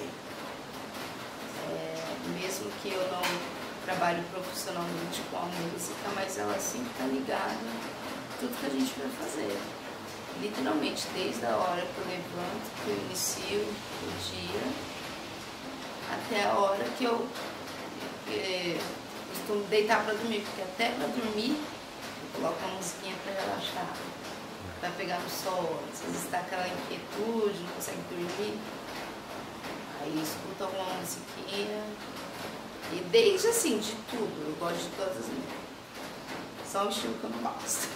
É, mesmo que eu não trabalho profissionalmente com a música, mas ela sempre está ligada a tudo que a gente vai fazer. Literalmente, desde a hora que eu levanto, que eu inicio o dia, até a hora que eu é, costumo deitar para dormir, porque até para dormir eu coloco uma musiquinha para relaxar, para pegar no sol. Às vezes está aquela inquietude, não consegue dormir, aí escuta alguma musiquinha. E desde assim, de tudo, eu gosto de todas as músicas. Só um estilo que eu não gosto.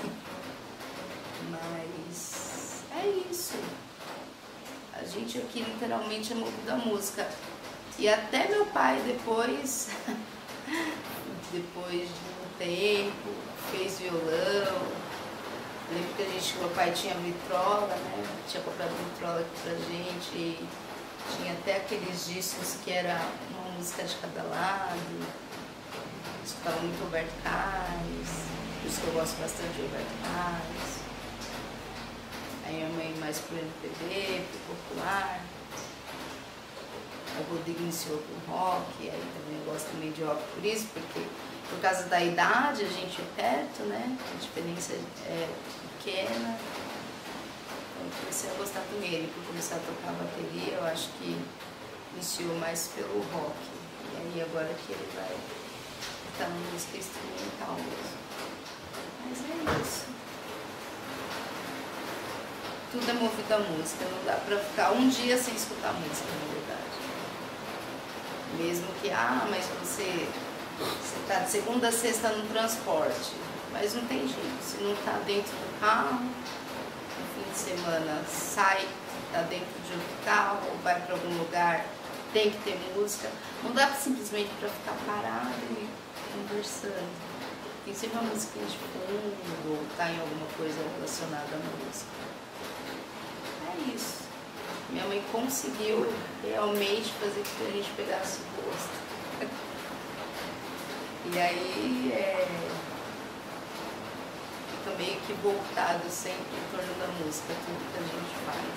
Mas é isso. A gente aqui literalmente é movido a música. E até meu pai depois, depois de um tempo, fez violão. Lembro que a gente, meu pai tinha vitrola, né? Tinha comprado vitrola aqui pra gente. E tinha até aqueles discos que era uma música de cada lado. Escutava muito Roberto Carlos, por isso que eu gosto bastante de Roberto Carlos. Aí minha mãe mais pro M P B, pro popular. O Rodrigo iniciou com rock, aí também eu gosto também de rock por isso, porque por causa da idade a gente é perto, né? A diferença é pequena. Eu comecei a gostar também, ele por começar a tocar bateria, eu acho que iniciou mais pelo rock. E aí agora que ele vai estar na música instrumental mesmo. Mas é isso. Tudo é movido à música, não dá pra ficar um dia sem escutar música, na verdade. Mesmo que, ah, mas você, você tá de segunda a sexta no transporte, mas não tem jeito, se não tá dentro do carro, fim de semana sai, está dentro de outro carro, ou vai para algum lugar, tem que ter música. Não dá simplesmente para ficar parado e conversando. Tem sempre uma musiquinha de fundo, ou tá em alguma coisa relacionada à música. É isso. Minha mãe conseguiu realmente fazer com que a gente pegasse o gosto. E aí, é... meio que voltado sempre em torno da música, tudo que a gente faz.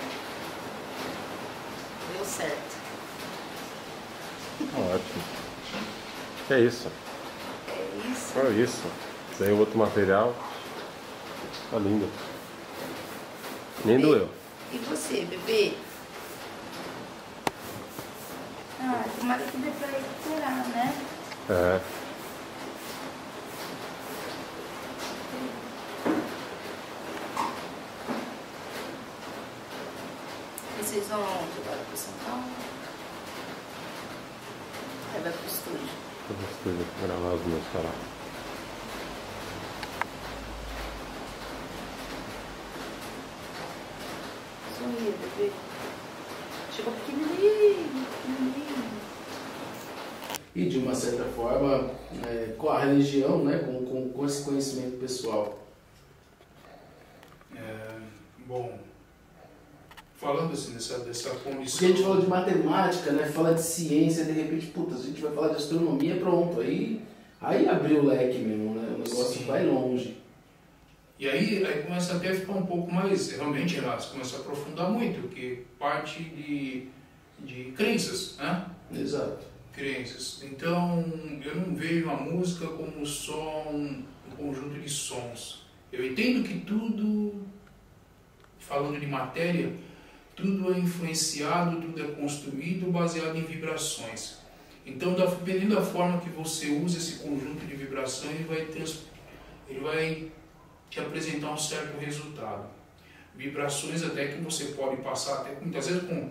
Deu certo. Ótimo. É isso. É isso. É isso. Tem outro material. Tá lindo. Nem doeu. E você, bebê? Ah, tomara que dê pra recuperar, né? É. Vocês vão aonde agora? Pro São Paulo? Aí vai pro estúdio. Pro estúdio, gravar as músicas lá. Sorria, bebê. Chegou pequenininho, pequenininho. E de uma certa forma, é, com a religião, né, com, com, com esse conhecimento pessoal. É, bom, falando assim dessa, dessa condição... Porque a gente falou de matemática, né, fala de ciência, de repente, puta, a gente vai falar de astronomia, pronto, aí, aí abriu o leque mesmo, né, o negócio Sim. vai longe. E aí, aí começa até a ficar um pouco mais, realmente, Erasmo, começa a aprofundar muito, porque parte de, de crenças, né? Exato. crenças. Então, eu não vejo a música como só um, um conjunto de sons. Eu entendo que tudo, falando de matéria, tudo é influenciado, tudo é construído baseado em vibrações. Então, dependendo da forma que você usa esse conjunto de vibrações, ele vai, trans, ele vai te apresentar um certo resultado. Vibrações até que você pode passar, até muitas vezes com,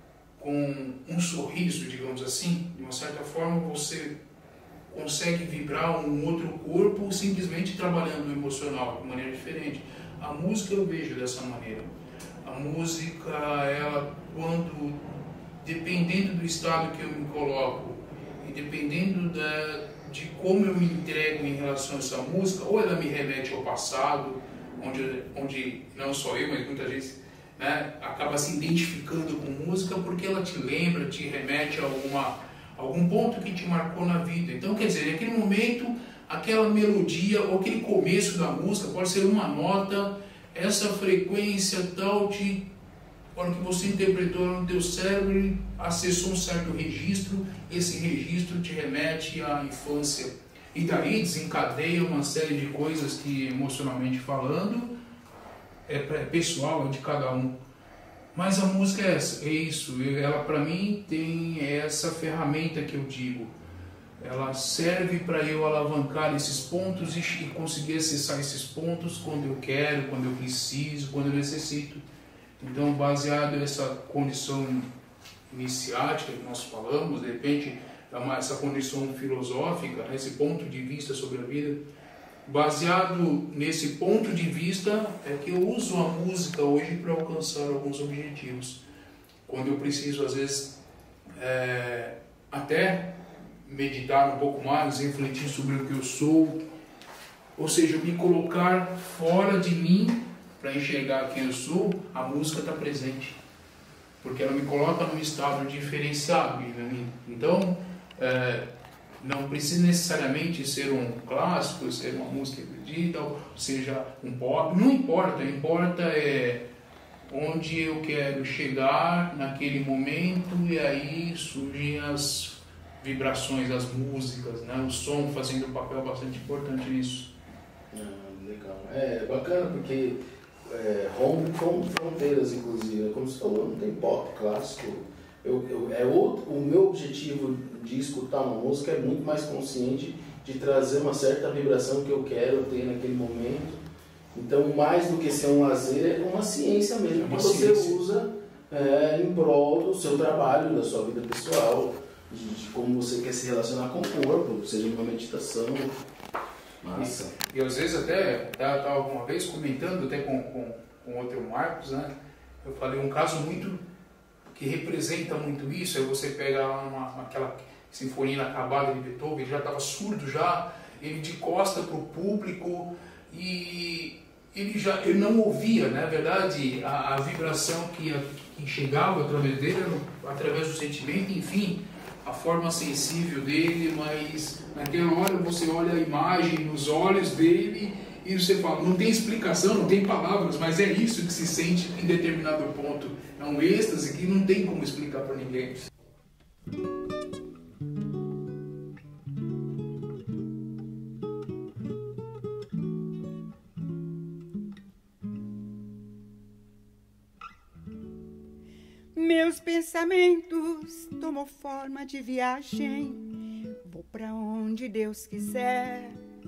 com um sorriso, digamos assim, de uma certa forma você consegue vibrar um outro corpo simplesmente trabalhando o emocional de maneira diferente. A música eu vejo dessa maneira. A música, ela, quando, dependendo do estado que eu me coloco e dependendo da, de como eu me entrego em relação a essa música, ou ela me remete ao passado, onde, onde não só eu, mas muita gente, né, acaba se identificando com música porque ela te lembra, te remete a alguma, algum ponto que te marcou na vida. Então, quer dizer, naquele momento, aquela melodia ou aquele começo da música pode ser uma nota, essa frequência tal te, quando que você interpretou no teu cérebro, acessou um certo registro, esse registro te remete à infância. E daí desencadeia uma série de coisas que, emocionalmente falando, é pessoal, é de cada um. Mas a música é, essa, é isso, ela para mim tem essa ferramenta que eu digo. Ela serve para eu alavancar esses pontos e conseguir acessar esses pontos quando eu quero, quando eu preciso, quando eu necessito. Então, baseado nessa condição iniciática que nós falamos, de repente, essa condição filosófica, esse ponto de vista sobre a vida, baseado nesse ponto de vista é que eu uso a música hoje para alcançar alguns objetivos. Quando eu preciso, às vezes, é, até meditar um pouco mais, refletir sobre o que eu sou, ou seja, me colocar fora de mim para enxergar quem eu sou, a música está presente, porque ela me coloca num estado diferenciado. Então, é, não precisa necessariamente ser um clássico, ser uma música erudita, ou seja, um pop, não importa, importa é onde eu quero chegar naquele momento, e aí surgem as vibrações das músicas, né? O som fazendo um papel bastante importante nisso. Ah, legal. É bacana porque é, rompe com fronteiras, inclusive. Como você falou, não tem pop clássico. Eu, eu, é outro, o meu objetivo de escutar uma música é muito mais consciente de trazer uma certa vibração que eu quero ter naquele momento. Então, mais do que ser um lazer, é uma ciência mesmo, é uma que você ciência. usa é, em prol do seu trabalho, da sua vida pessoal, de, de como você quer se relacionar com o corpo, seja numa meditação. Massa. E, e às vezes até, eu estava alguma vez comentando até com, com, com outro Marcos, né? Eu falei um caso muito que representa muito isso, é você pegar uma, aquela sinfonia inacabada de Beethoven, ele já estava surdo já, ele de costa para o público e ele já ele não ouvia, na verdade, a, a vibração que, a, que chegava através dele, através do sentimento, enfim, a forma sensível dele, mas naquela hora você olha a imagem nos olhos dele e você fala, não tem explicação, não tem palavras, mas é isso que se sente em determinado ponto. É um êxtase que não tem como explicar para ninguém. Meus pensamentos tomam forma de viagem, vou pra onde Deus quiser.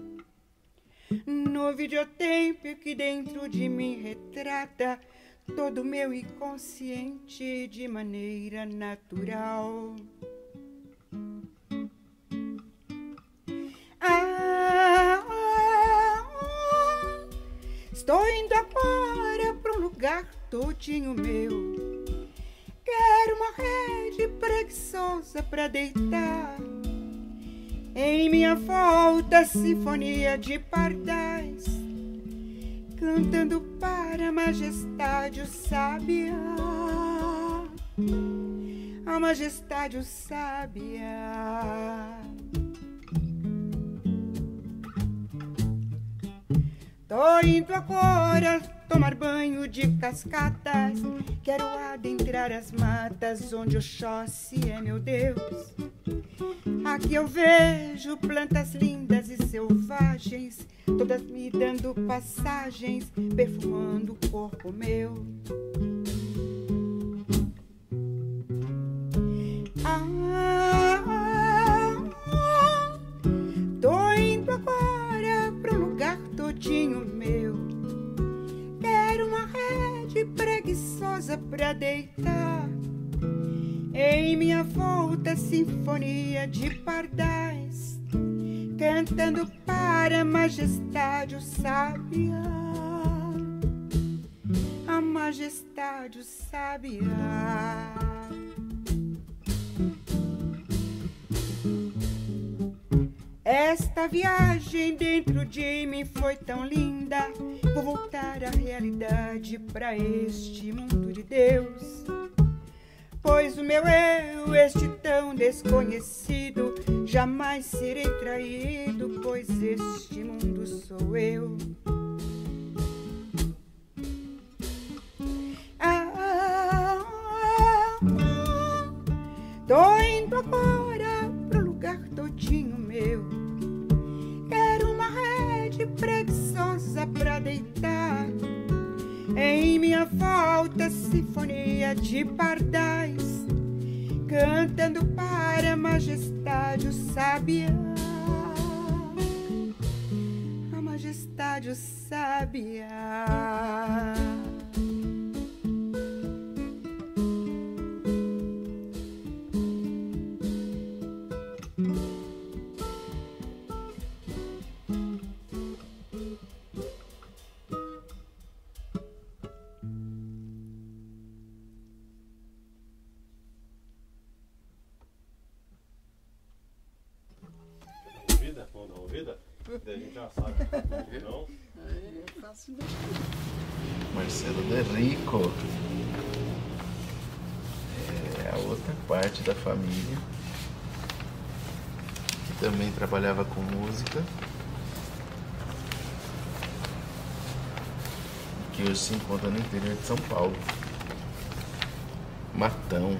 No videotape que dentro de mim retrata todo o meu inconsciente de maneira natural. Ah, ah, ah, estou indo agora pra um lugar todinho meu. Quero morrer de preguiçosa pra deitar. Em minha volta, sinfonia de pardais, cantando para a majestade o sábia, a majestade o sábia. Tô indo agora tomar banho de cascatas. Quero adentrar as matas onde Oxóssi é meu Deus. Aqui eu vejo plantas lindas e selvagens, todas me dando passagens, perfumando o corpo meu. Ah, tô indo agora pro lugar todinho meu. Quero uma rede preguiçosa pra deitar. Em minha volta, sinfonia de pardais, cantando para a majestade o sabiá, a majestade o sabiá. Esta viagem dentro de mim foi tão linda. Vou voltar à realidade, para este mundo de Deus. Pois o meu eu, este tão desconhecido, jamais serei traído, pois este mundo sou eu. Ah, ah, ah, tô indo agora pro lugar todinho meu. Quero uma rede preguiçosa pra deitar. Em minha volta, sinfonia de pardais, cantando para a majestade o sabiá, a majestade o sabiá. Vamos dar uma ouvida? Daí a gente já sabe. Não? É fácil. Marcelo De Rico. É a outra parte da família que também trabalhava com música, que hoje se encontra no interior de São Paulo. Matão.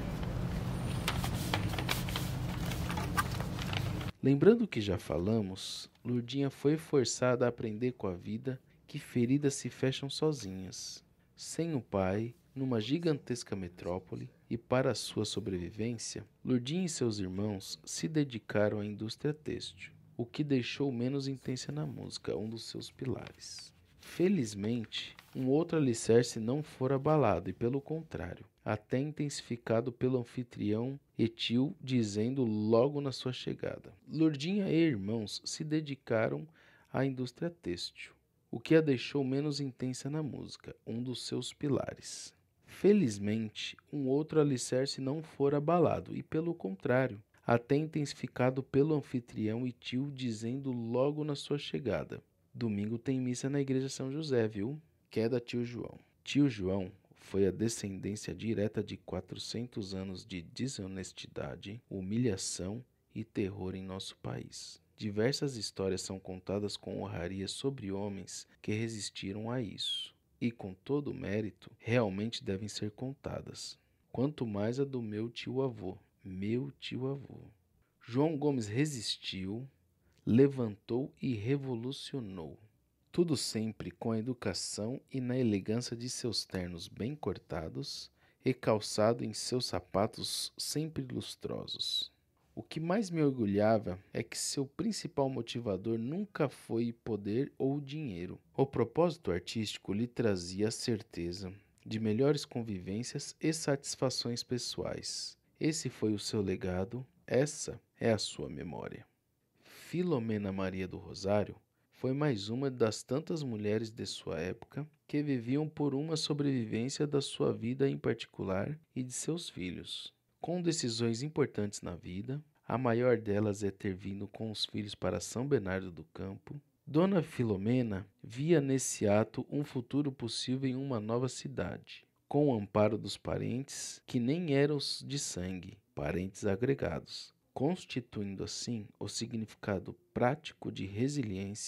Lembrando que já falamos, Lurdinha foi forçada a aprender com a vida que feridas se fecham sozinhas, sem o pai, numa gigantesca metrópole, e para sua sobrevivência, Lurdinha e seus irmãos se dedicaram à indústria têxtil, o que deixou menos intensa na música, um dos seus pilares. Felizmente, um outro alicerce não fora abalado e, pelo contrário, até intensificado pelo anfitrião Etil, dizendo logo na sua chegada: Lurdinha e irmãos se dedicaram à indústria têxtil, o que a deixou menos intensa na música, um dos seus pilares. Felizmente, um outro alicerce não fora abalado e, pelo contrário, até intensificado pelo anfitrião Etil, dizendo logo na sua chegada: domingo tem missa na igreja São José, viu? Que é da tio João. Tio João foi a descendência direta de quatrocentos anos de desonestidade, humilhação e terror em nosso país. Diversas histórias são contadas com honraria sobre homens que resistiram a isso, e com todo o mérito, realmente devem ser contadas. Quanto mais a do meu tio-avô, meu tio-avô. João Gomes resistiu, levantou e revolucionou. Tudo sempre com a educação e na elegância de seus ternos bem cortados e calçado em seus sapatos sempre lustrosos. O que mais me orgulhava é que seu principal motivador nunca foi poder ou dinheiro. O propósito artístico lhe trazia a certeza de melhores convivências e satisfações pessoais. Esse foi o seu legado, essa é a sua memória. Filomena Maria do Rosário foi mais uma das tantas mulheres de sua época que viviam por uma sobrevivência da sua vida em particular e de seus filhos. Com decisões importantes na vida, a maior delas é ter vindo com os filhos para São Bernardo do Campo, Dona Filomena via nesse ato um futuro possível em uma nova cidade, com o amparo dos parentes que nem eram de sangue, parentes agregados, constituindo assim o significado prático de resiliência,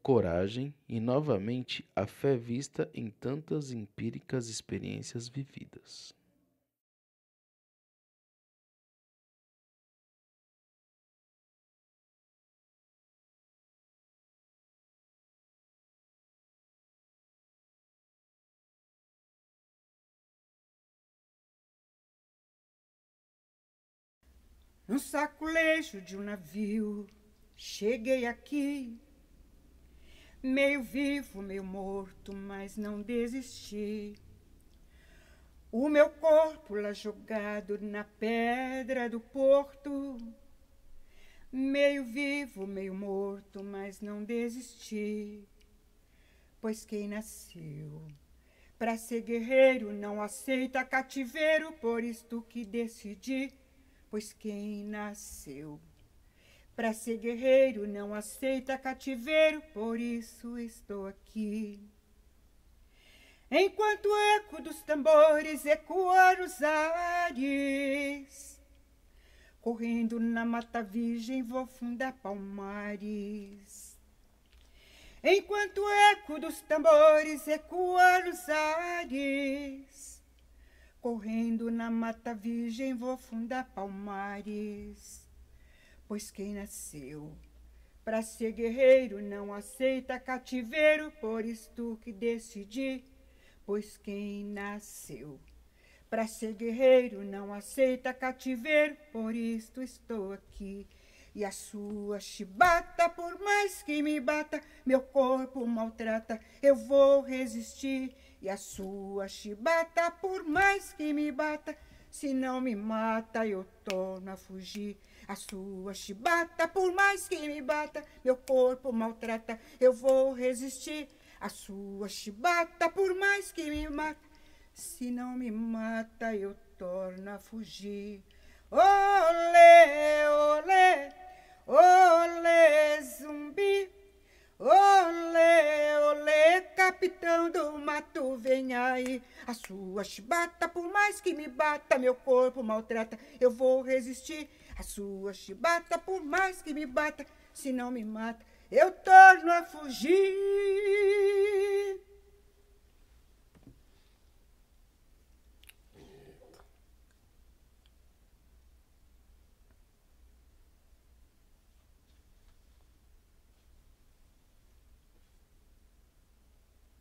coragem e, novamente, a fé vista em tantas empíricas experiências vividas. No saculejo de um navio, cheguei aqui, meio vivo, meio morto, mas não desisti. O meu corpo lá jogado na pedra do porto, meio vivo, meio morto, mas não desisti. Pois quem nasceu pra ser guerreiro não aceita cativeiro, por isto que decidi. Pois quem nasceu pra ser guerreiro não aceita cativeiro, por isso estou aqui. Enquanto o eco dos tambores ecoa nos ares, correndo na mata virgem vou fundar palmares. Enquanto o eco dos tambores ecoa nos ares, correndo na mata virgem vou fundar palmares. Pois quem nasceu pra ser guerreiro não aceita cativeiro, por isto que decidi. Pois quem nasceu pra ser guerreiro não aceita cativeiro, por isto estou aqui. E a sua chibata, por mais que me bata, meu corpo maltrata, eu vou resistir. E a sua chibata, por mais que me bata, se não me mata, eu torno a fugir. A sua chibata, por mais que me bata, meu corpo maltrata, eu vou resistir. A sua chibata, por mais que me mata, se não me mata, eu torno a fugir. Olê, olê, olê, zumbi. Olê, olê, capitão do mato, vem aí. A sua chibata, por mais que me bata, meu corpo maltrata, eu vou resistir. A sua chibata, por mais que me bata, se não me mata, eu torno a fugir.